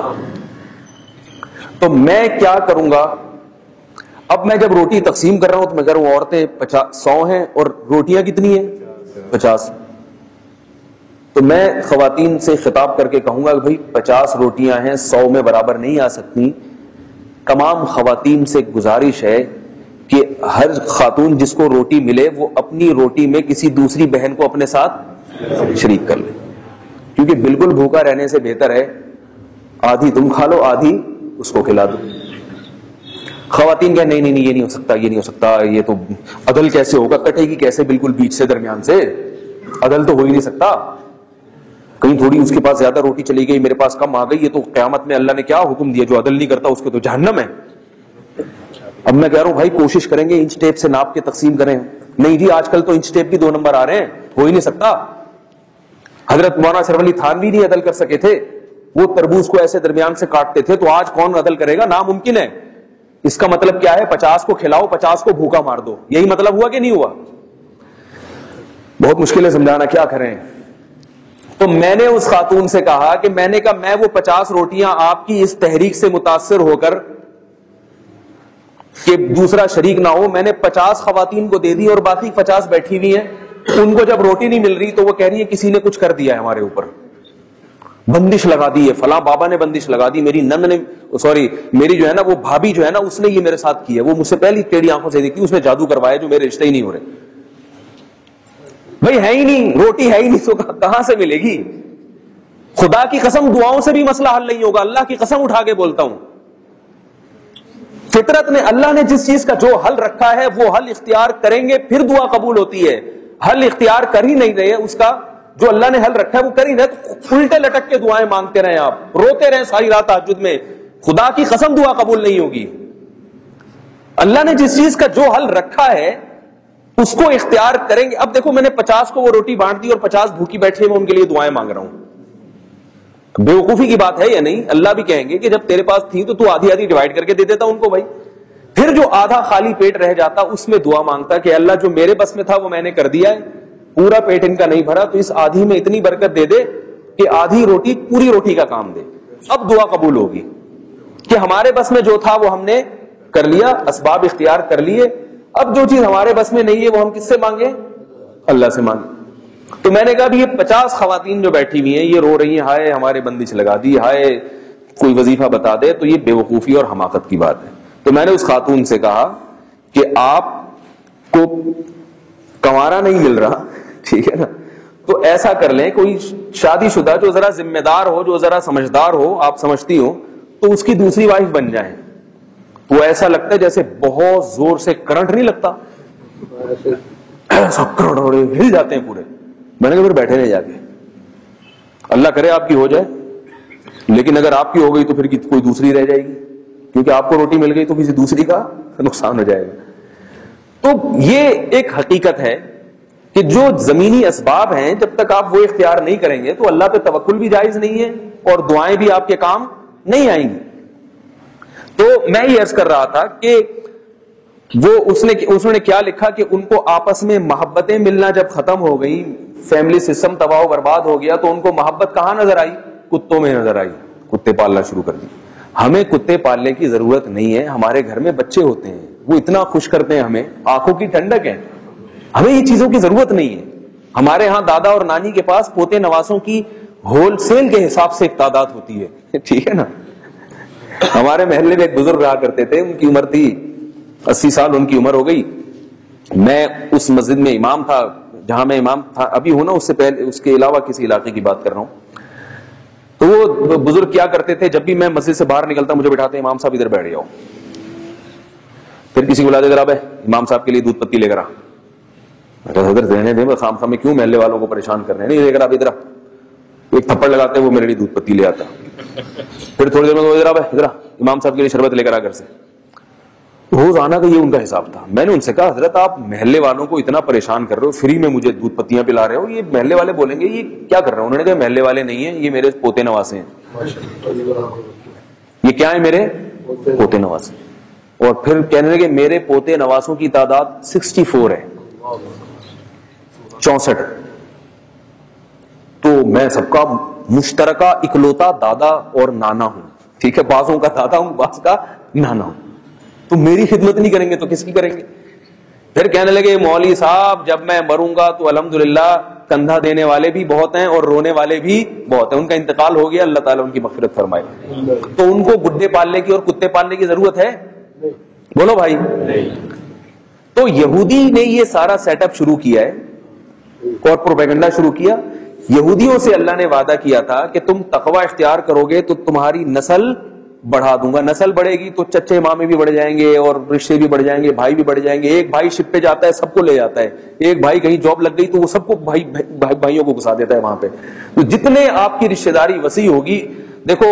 تو میں کیا کروں گا؟ اب میں جب روٹی تقسیم کر رہا ہوں تو میں کہہ رہا ہوں عورتیں پچاس سو ہیں اور روٹیاں کتنی ہیں؟ پچاس. تو میں خواتین سے خطاب کر کے کہوں گا کہ بھائی پچاس روٹیاں ہیں، سو میں برابر نہیں آ سکتی. تمام خواتین سے گزارش ہے کہ ہر خاتون جس کو روٹی ملے وہ اپنی روٹی میں کسی دوسری بہن کو اپنے ساتھ شریک کر لے، کیونکہ بالکل بھوکا رہنے سے بہتر ہے آدھی تم کھا لو آدھی اس کو کھلا دو. خواتین کہ نہیں نہیں نہیں یہ نہیں ہو سکتا، یہ نہیں ہو سکتا، یہ تو عدل کیسے ہوگا، کٹے گی کیسے بالکل بیچ سے درمیان سے، عدل تو ہو ہی نہیں سکتا. کہیں تھوڑی اس کے پاس زیادہ روٹی چلی گئی، میرے پاس کم آ گئی، یہ تو قیامت میں اللہ نے کیا حکم دیا، جو عدل نہیں کرتا اس کے تو جہنم ہے. اب میں کہہ رہا ہوں بھائی کوشش کریں گے انچ ٹیپ سے ناپ کے تقسیم کریں. نہیں جی آج کل تو انچ ٹیپ بھی دو نمبر آ رہے ہیں، ہو ہی نہیں سکتا. حضرت مولانا اشرف علی تھانوی نہیں عدل کر سکے تھے، وہ تربوز کو ایسے درمیان سے کاٹتے تھے، تو آج کون عدل کرے گا؟ ناممکن ہے. اس کا مطلب کیا ہے؟ پچاس کو کھلاؤ، پچاس کو بھوکا مار دو. یہی مطلب ہوا کہ نہیں ہوا؟ بہت مشکل ہے سمجھانا، کیا کریں. تو میں نے اس خاتون سے کہا کہ میں نے کہا میں وہ پچاس روٹیاں آپ کی اس تحریک سے متاثر ہو کر کہ دوسرا شریک نہ ہو، میں نے پچاس خواتین کو دے دی اور باقی پچاس بیٹھی ہوئی ہیں. ان کو جب روٹی نہیں مل رہی تو وہ کہہ رہی ہے کسی نے کچھ کر دیا ہے ہمارے اوپر، بندش لگا دی ہے، فلاں بابا نے بندش لگا دی، میری نند نے سوری میری جو ہے نا وہ بھابھی جو ہے نا اس نے یہ میرے ساتھ کیا، وہ مجھ سے پہلی ٹیڑھی آنکھوں سے دیکھتی، اس نے جادو کروایا جو میرے رشتے ہی نہیں ہو رہے. بھائی ہے ہی نہیں روٹی، ہے ہی نہیں، تو کہاں سے ملے گی؟ خدا کی قسم دعاؤں سے بھی مسئلہ حل نہیں ہوگا، اللہ کی قسم اٹھا کے بولتا ہوں. فطرت نے اللہ نے جس چیز کا جو حل رکھا ہے وہ حل اختیار کریں گے پھر دعا قبول ہوتی ہے. حل اختیار کر ہی نہیں رہے، اس کا جو اللہ نے حل رکھا ہے وہ کر ہی رہے، تو الٹے لٹک کے دعائیں مانگتے رہیں، آپ روتے رہیں ساری رات تہجد میں، خدا کی قسم دعا قبول نہیں ہوگی. اللہ نے جس چیز کا جو حل رکھا ہے اس کو اختیار کریں گے. اب دیکھو میں نے پچاس کو وہ روٹی بانٹ دی اور پچاس بھوکی بیٹھے میں ان کے لیے دعائیں مانگ رہا ہوں. بیوقوفی کی بات ہے یا نہیں؟ اللہ بھی کہیں گے کہ جب تیرے پاس تھی تو تو آدھی آدھی ڈیوائڈ کر کے دے دیتا ان کو. بھائی پھر جو آدھا خالی پیٹ رہ جاتا اس میں دعا مانگتا کہ اللہ جو میرے بس میں تھا وہ میں نے کر دیا ہے، پورا پیٹ ان کا نہیں بھرا، تو اس آدھی میں اتنی برکت دے دے کہ آدھی روٹی پوری روٹی کا کام دے. اب دعا قبول ہوگی. کہ ہمارے بس میں جو تھا وہ ہم نے کر لیا, اسباب اختیار کر لیے, اب جو چیز ہمارے بس میں نہیں ہے وہ ہم کس سے مانگیں؟ اللہ سے مانگیں. تو میں نے کہا بھی یہ پچاس خواتین جو بیٹھی ہوئی ہیں یہ رو رہی ہیں ہائے ہمارے بندش لگا دی, ہائے کوئی وظیفہ بتا دے, تو یہ بے وقوفی اور حماقت کی بات ہے. تو میں نے اس خاتون سے کہا کہ آپ کو کنوارا نہیں مل رہا, ٹھیک ہے نا, تو ایسا کر لیں کوئی شادی شدہ جو ذرا ذمہ دار ہو, جو ذرا سمجھدار ہو, آپ سمجھتی ہو, تو اس کی دوسری وائف بن جائیں. وہ ایسا لگتا ہے جیسے بہت زور سے کرنٹ نہیں لگتا, ایسا کرنٹ ہو رہے ہل جاتے ہیں پورے. میں نے کہا پھر بیٹھے نہیں جا کے, اللہ کرے آپ کی ہو جائے, لیکن اگر آپ کی ہو گئی تو پھر کوئی دوسری رہ جائے گی, کیونکہ آپ کو روٹی مل گئی تو کسی دوسری کا نقصان ہو جائے گا. تو یہ ایک حقیقت ہے کہ جو زمینی اسباب ہیں جب تک آپ وہ اختیار نہیں کریں گے تو اللہ پہ توکل بھی جائز نہیں ہے اور دعائیں بھی آپ کے کام نہیں آئیں گی. تو میں یہ عرض کر رہا تھا کہ وہ اس نے اس نے کیا لکھا کہ ان کو آپس میں محبتیں ملنا جب ختم ہو گئی, فیملی سسٹم تباہ و برباد ہو گیا, تو ان کو محبت کہاں نظر آئی؟ کتوں میں نظر آئی, کتے پالنا شروع کر دی. ہمیں کتے پالنے کی ضرورت نہیں ہے, ہمارے گھر میں بچے ہوتے ہیں, وہ اتنا خوش کرتے ہیں ہمیں, آنکھوں کی ٹھنڈک ہے, ہمیں یہ چیزوں کی ضرورت نہیں ہے. ہمارے ہاں دادا اور نانی کے پاس پوتے نواسوں کی ہول سیل کے حساب سے ایک تعداد ہوتی ہے, ٹھیک ہے نا. ہمارے محلے میں ایک بزرگ رہا کرتے تھے, ان کی عمر تھی اسی سال, ان کی عمر ہو گئی. میں اس مسجد میں امام تھا جہاں میں امام تھا ابھی ہوں نا, اس سے پہلے اس کے علاوہ کسی علاقے کی بات کر رہا ہوں. تو وہ بزرگ کیا کرتے تھے, جب بھی میں مسجد سے باہر نکلتا مجھے بٹھاتے, امام صاحب ادھر بیٹھ جاؤ. پھر کسی کو بلاتے, ذرا امام صاحب کے لیے دودھ پتی لے کر آ. ادھر رہنے دیں, خام خام میں کیوں محلے والوں کو پریشان کر رہے ہیں, نہیں لے کر آپ ادھر. ایک تھپڑ لگاتے وہ میرے لیے دودھ پتی لے آتا. پھر تھوڑی دیر میں ادھر ادھر امام صاحب کے لیے شربت لے کر آ گھر سے. روزانہ کا یہ ان کا حساب تھا. میں نے ان سے کہا حضرت آپ محلے والوں کو اتنا پریشان کر رہے ہو, فری میں مجھے دودھ پتیاں پلا رہے ہو, یہ محلے والے بولیں گے یہ کیا کر رہے ہیں. انہوں نے کہا محلے والے نہیں ہیں, یہ میرے پوتے نواسے ہیں. یہ کیا ہے؟ میرے پوتے نواسے. اور پھر کہنے لگے میرے پوتے نواسوں کی تعداد سکسٹی فور ہے, چونسٹھ. تو میں سب کا مشترکہ اکلوتا دادا اور نانا ہوں, ٹھیک ہے, بعضوں کا دادا ہوں بعض کا نانا ہوں. تو میری خدمت نہیں کریں گے تو کس کی کریں گے؟ پھر کہنے لگے مولوی صاحب جب میں مروں گا تو الحمدللہ کندھا دینے والے بھی بہت ہیں اور رونے والے بھی بہت ہیں. ان کا انتقال ہو گیا, اللہ تعالیٰ ان کی مغفرت فرمائے. تو ان کو گڈے پالنے کی اور کتے پالنے کی ضرورت ہے؟ بولو بھائی. تو یہودی نے یہ سارا سیٹ اپ شروع کیا ہے اور پروپیگنڈا شروع کیا. یہودیوں سے اللہ نے وعدہ کیا تھا کہ تم تقوی اختیار کرو گے تو تمہاری نسل بڑھا دوں گا. نسل بڑھے گی تو چچے مامے بھی بڑھ جائیں گے اور رشتے بھی بڑھ جائیں گے, بھائی بھی بڑھ جائیں گے. ایک بھائی شپ پہ جاتا ہے سب کو لے جاتا ہے, ایک بھائی کہیں جاب لگ گئی تو وہ سب کو بھائی بھائیوں کو گھسا دیتا ہے وہاں پہ. تو جتنے آپ کی رشتے داری وسیع ہوگی, دیکھو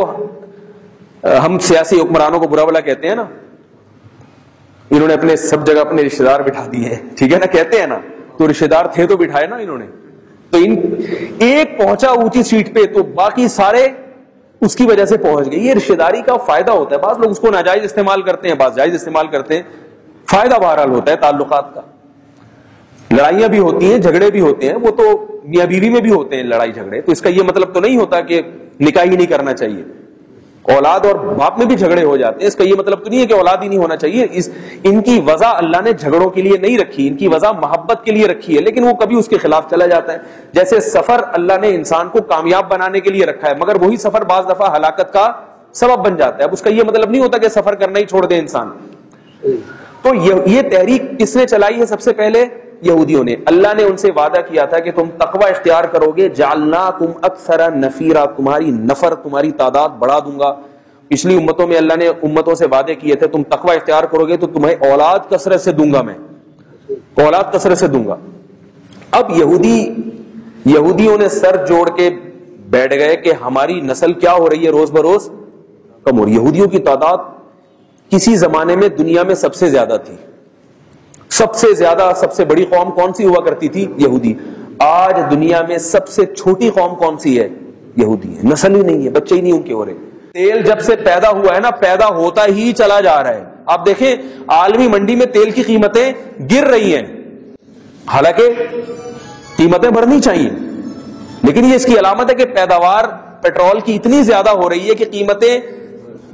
ہم سیاسی حکمرانوں کو برا بلا کہتے ہیں نا, انہوں نے اپنے سب جگہ اپنے رشتے دار بٹھا دیے ہیں, ٹھیک ہے نا, کہتے ہیں نا, تو رشتے دار تھے تو بٹھائے نا انہوں نے. تو ان ایک پہنچا اونچی سیٹ پہ تو باقی سارے اس کی وجہ سے پہنچ گئے. یہ رشتہ داری کا فائدہ ہوتا ہے. بعض لوگ اس کو ناجائز استعمال کرتے ہیں, بعض جائز استعمال کرتے ہیں. فائدہ بہرحال ہوتا ہے تعلقات کا. لڑائیاں بھی ہوتی ہیں, جھگڑے بھی ہوتے ہیں, وہ تو میاں بیوی میں بھی ہوتے ہیں لڑائی جھگڑے. تو اس کا یہ مطلب تو نہیں ہوتا کہ نکاح ہی نہیں کرنا چاہیے. اولاد اور باپ میں بھی جھگڑے ہو جاتے ہیں, اس کا یہ مطلب تو نہیں ہے کہ اولاد ہی نہیں ہونا چاہیے. اس ان کی وجہ اللہ نے جھگڑوں کے لیے نہیں رکھی, ان کی وجہ محبت کے لیے رکھی ہے, لیکن وہ کبھی اس کے خلاف چلا جاتا ہے. جیسے سفر اللہ نے انسان کو کامیاب بنانے کے لیے رکھا ہے, مگر وہی سفر بعض دفعہ ہلاکت کا سبب بن جاتا ہے. اب اس کا یہ مطلب نہیں ہوتا کہ سفر کرنا ہی چھوڑ دے انسان. تو یہ تحریک کس نے چلائی ہے؟ سب سے پہلے یہودیوں نے. اللہ نے ان سے وعدہ کیا تھا کہ تم تقوی اختیار کرو گے, جعلناکم اکثر نفیرا, تمہاری نفر تمہاری تعداد بڑھا دوں گا. پچھلی امتوں میں اللہ نے امتوں سے وعدے کیے تھے تم تقوی اختیار کرو گے تو تمہیں اولاد کثرت سے دوں گا, میں اولاد کثرت سے دوں گا. اب یہودی یہودیوں نے سر جوڑ کے بیٹھ گئے کہ ہماری نسل کیا ہو رہی ہے, روز بروز کم ہو رہی ہے. یہودیوں کی تعداد کسی زمانے میں دنیا میں سب سے زیادہ تھی, سب سے زیادہ سب سے بڑی قوم کون سی ہوا کرتی تھی؟ یہودی. آج دنیا میں سب سے چھوٹی قوم کون سی ہے؟ یہودی ہے. نسل ہی نہیں ہے, بچے ہی نہیں ان کے ہو رہے. تیل جب سے پیدا ہوا ہے نا, پیدا ہوتا ہی چلا جا رہا ہے. آپ دیکھیں عالمی منڈی میں تیل کی قیمتیں گر رہی ہیں, حالانکہ قیمتیں بڑھنی چاہیے, لیکن یہ اس کی علامت ہے کہ پیداوار پیٹرول کی اتنی زیادہ ہو رہی ہے کہ قیمتیں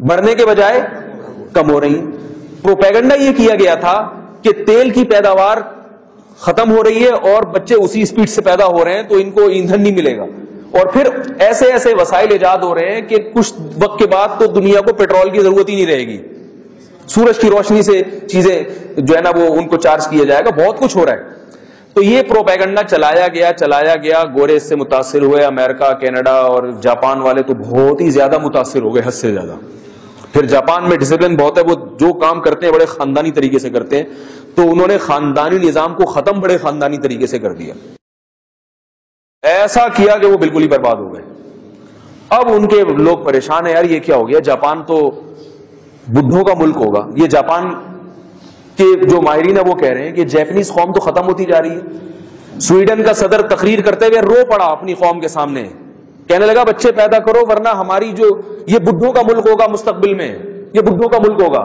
بڑھنے کے بجائے کم ہو رہی ہیں. پروپیگنڈا یہ کیا گیا تھا کہ تیل کی پیداوار ختم ہو رہی ہے اور بچے اسی اسپیڈ سے پیدا ہو رہے ہیں تو ان کو ایندھن نہیں ملے گا, اور پھر ایسے ایسے وسائل ایجاد ہو رہے ہیں کہ کچھ وقت کے بعد تو دنیا کو پیٹرول کی ضرورت ہی نہیں رہے گی, سورج کی روشنی سے چیزیں جو ہے نا وہ ان کو چارج کیا جائے گا, بہت کچھ ہو رہا ہے. تو یہ پروپیگنڈا چلایا گیا چلایا گیا گورے اس سے متاثر ہوئے, امریکہ, کینیڈا اور جاپان والے تو بہت ہی زیادہ متاثر ہو گئے, حد سے زیادہ. پھر جاپان میں ڈسپلن بہت ہے, وہ جو کام کرتے ہیں بڑے خاندانی طریقے سے کرتے ہیں, تو انہوں نے خاندانی نظام کو ختم بڑے خاندانی طریقے سے کر دیا, ایسا کیا کہ وہ بالکل ہی برباد ہو گئے. اب ان کے لوگ پریشان ہیں, یار یہ کیا ہو گیا, جاپان تو بدھوں کا ملک ہوگا. یہ جاپان کے جو ماہرین ہیں وہ کہہ رہے ہیں کہ جیپنیز قوم تو ختم ہوتی جا رہی ہے. سویڈن کا صدر تقریر کرتے ہوئے رو پڑا اپنی قوم کے سامنے, کہنے لگا بچے پیدا کرو ورنہ ہماری جو یہ بدھوں کا ملک ہوگا مستقبل میں, یہ بدھوں کا ملک ہوگا.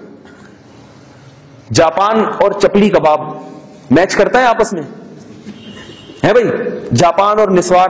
جاپان اور چپلی کباب میچ کرتا ہے آپس میں ہے بھائی, جاپان اور نسوار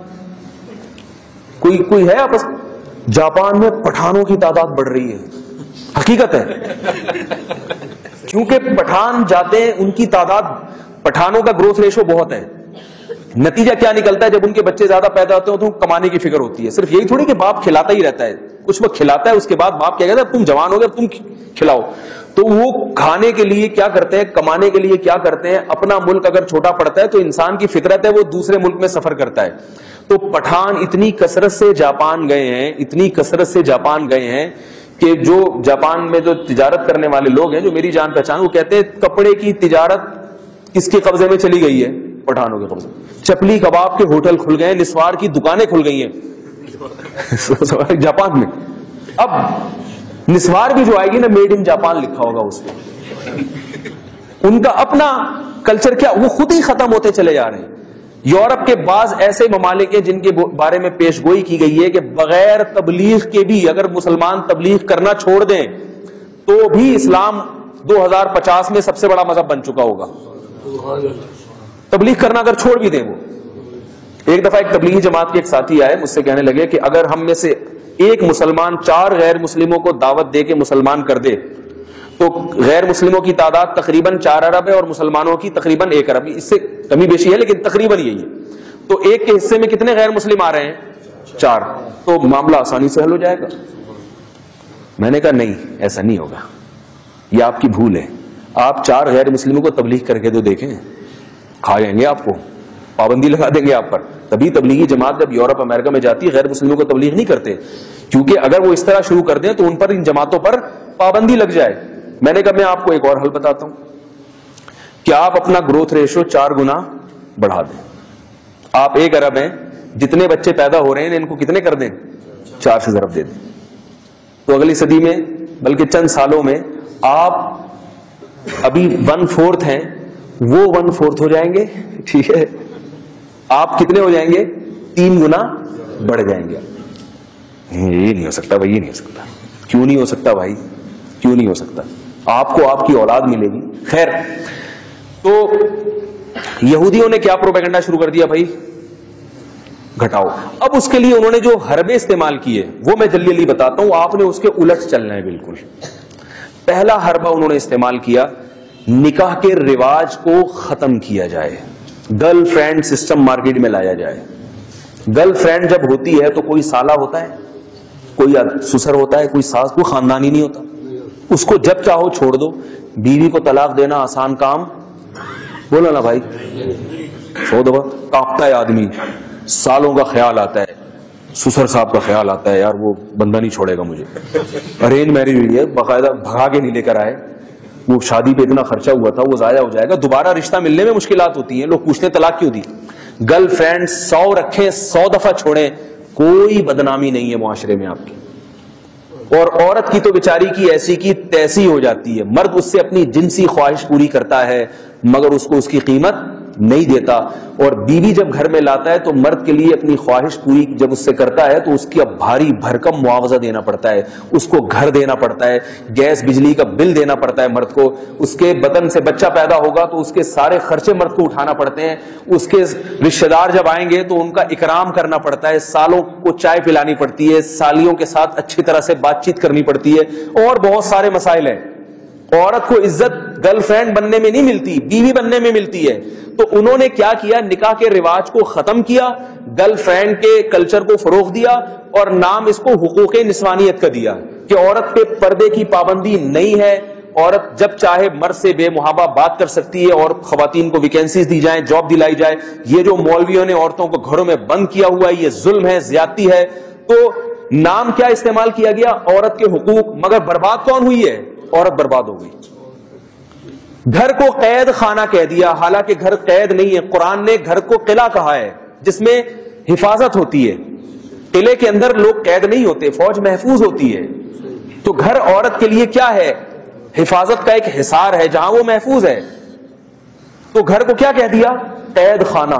کوئی کوئی ہے آپس میں. جاپان میں پٹھانوں کی تعداد بڑھ رہی ہے, حقیقت ہے, کیونکہ پٹھان جاتے ہیں, ان کی تعداد, پٹھانوں کا گروتھ ریشو بہت ہے. نتیجہ کیا نکلتا ہے, جب ان کے بچے زیادہ پیدا ہوتے ہیں تو کمانے کی فکر ہوتی ہے. صرف یہی تھوڑی کہ باپ کھلاتا ہی رہتا ہے, کچھ وقت کھلاتا ہے, اس کے بعد باپ کیا کہتا ہے تم جوان ہو گئے تم کھلاؤ. تو وہ کھانے کے لیے کیا کرتے ہیں, کمانے کے لیے کیا کرتے ہیں, اپنا ملک اگر چھوٹا پڑتا ہے تو انسان کی فطرت ہے وہ دوسرے ملک میں سفر کرتا ہے. تو پٹھان اتنی کثرت سے جاپان گئے ہیں, اتنی کثرت سے جاپان گئے ہیں کہ جو جاپان میں جو تجارت کرنے والے لوگ ہیں, جو میری جان پہچان, وہ کہتے ہیں کپڑے کی تجارت کس کے قبضے میں چلی گئی ہے, پٹھانوں کے قبضے. چپلی کباب کے ہوٹل کھل گئے, نسوار کی دکانیں کھل گئی ہیں جاپان میں. اب نسوار بھی جو آئے گی نا, میڈ ان جاپان لکھا ہوگا اس پہ. ان کا اپنا کلچر کیا, وہ خود ہی ختم ہوتے چلے جا رہے ہیں. یورپ کے بعض ایسے ممالک ہیں جن کے بارے میں پیش گوئی کی گئی ہے کہ بغیر تبلیغ کے بھی اگر مسلمان تبلیغ کرنا چھوڑ دیں تو بھی اسلام دو ہزار پچاس میں سب سے بڑا مذہب بن چکا ہوگا. تبلیغ کرنا اگر چھوڑ بھی دیں. وہ ایک دفعہ ایک تبلیغی جماعت کے ایک ساتھی آئے, مجھ سے کہنے لگے کہ اگر ہم میں سے ایک مسلمان چار غیر مسلموں کو دعوت دے کے مسلمان کر دے تو غیر مسلموں کی تعداد تقریباً چار ارب ہے اور مسلمانوں کی تقریباً ایک ارب. اس سے کمی بیشی ہے لیکن تقریباً یہی ہے. تو ایک کے حصے میں کتنے غیر مسلم آ رہے ہیں, چار, تو معاملہ آسانی سے حل ہو جائے گا. میں نے کہا نہیں, ایسا نہیں ہوگا, یہ آپ کی بھول ہے. آپ چار غیر مسلموں کو تبلیغ کر کے تو دیکھیں, کھا جائیں گے آپ کو, پابندی لگا دیں گے آپ پر. تبھی تبلیغی جماعت جب یورپ امریکہ میں جاتی ہے غیر مسلموں کو تبلیغ نہیں کرتے, کیونکہ اگر وہ اس طرح شروع کر دیں تو ان پر, ان جماعتوں پر پابندی لگ جائے. میں نے کہا میں آپ کو ایک اور حل بتاتا ہوں کہ آپ اپنا گروتھ ریشو چار گنا بڑھا دیں. آپ ایک ارب ہیں, جتنے بچے پیدا ہو رہے ہیں ان کو کتنے کر دیں, چار سے ضرب دے دیں. تو اگلی صدی میں بلکہ چند سالوں میں آپ ابھی ون فورتھ ہیں, وہ ون فورتھ ہو جائیں گے, ٹھیک ہے, آپ کتنے ہو جائیں گے, تین گنا بڑھ جائیں گے. یہ نہیں ہو سکتا بھائی, یہ نہیں ہو سکتا. کیوں نہیں ہو سکتا بھائی, کیوں نہیں ہو سکتا؟ آپ کو آپ کی اولاد ملے گی. خیر, تو یہودیوں نے کیا پروپیگنڈا شروع کر دیا بھائی, گھٹاؤ. اب اس کے لیے انہوں نے جو حربے استعمال کیے وہ میں جلدی جلدی بتاتا ہوں, آپ نے اس کے الٹ چلنا ہے بالکل. پہلا حربہ انہوں نے استعمال کیا, نکاح کے رواج کو ختم کیا جائے, گرل فرینڈ سسٹم مارکیٹ میں لایا جائے. گرل فرینڈ جب ہوتی ہے تو کوئی سالہ ہوتا ہے, کوئی سسر ہوتا ہے, کوئی ساس, کوئی خاندانی نہیں ہوتا. اس کو جب چاہو چھوڑ دو. بیوی کو طلاق دینا آسان کام, بولو نا بھائی, سو دفعہ کانپتا ہے آدمی, سالوں کا خیال آتا ہے, سسر صاحب کا خیال آتا ہے, یار وہ بندہ نہیں چھوڑے گا مجھے. ارینج میرج ہوئی ہے, باقاعدہ بھگا کے نہیں لے کر آئے, وہ شادی پہ اتنا خرچہ ہوا تھا وہ ضائع ہو جائے گا. دوبارہ رشتہ ملنے میں مشکلات ہوتی ہیں, لوگ پوچھتے ہیں طلاق کیوں دی. گرل فرینڈ سو رکھیں, سو دفعہ چھوڑیں, کوئی بدنامی نہیں ہے معاشرے میں آپ کی. اور عورت کی تو بیچاری کی ایسی کی تیسی ہو جاتی ہے, مرد اس سے اپنی جنسی خواہش پوری کرتا ہے مگر اس کو اس کی قیمت نہیں دیتا. اور بیوی جب گھر میں لاتا ہے تو مرد کے لیے اپنی خواہش پوری جب اس سے کرتا ہے تو اس کی اب بھاری بھرکم معاوضہ دینا پڑتا ہے, اس کو گھر دینا پڑتا ہے, گیس بجلی کا بل دینا پڑتا ہے مرد کو, اس کے بدن سے بچہ پیدا ہوگا تو اس کے سارے خرچے مرد کو اٹھانا پڑتے ہیں, اس کے رشتہ دار جب آئیں گے تو ان کا اکرام کرنا پڑتا ہے, سالوں کو چائے پلانی پڑتی ہے, سالیوں کے ساتھ اچھی طرح سے بات چیت کرنی پڑتی ہے, اور بہت سارے مسائل ہیں. عورت کو عزت گرل فرینڈ بننے میں نہیں ملتی, بیوی بننے میں ملتی ہے. تو انہوں نے کیا کیا, نکاح کے رواج کو ختم کیا, گرل فرینڈ کے کلچر کو فروغ دیا, اور نام اس کو حقوق نسوانیت کا دیا کہ عورت پہ پردے کی پابندی نہیں ہے, عورت جب چاہے مرد سے بے محابہ بات کر سکتی ہے, اور خواتین کو ویکینسیز دی جائیں, جاب دلائی جائے. یہ جو مولویوں نے عورتوں کو گھروں میں بند کیا ہوا ہے یہ ظلم ہے, زیادتی ہے. تو نام کیا استعمال کیا گیا, عورت کے حقوق, مگر برباد کون ہوئی ہے, عورت برباد ہو گئی. گھر کو قید خانہ کہہ دیا, حالانکہ گھر قید نہیں ہے. قرآن نے گھر کو قلعہ کہا ہے جس میں حفاظت ہوتی ہے. قلعے کے اندر لوگ قید نہیں ہوتے, فوج محفوظ ہوتی ہے. تو گھر عورت کے لیے کیا ہے, حفاظت کا ایک حصار ہے جہاں وہ محفوظ ہے. تو گھر کو کیا کہہ دیا, قید خانہ.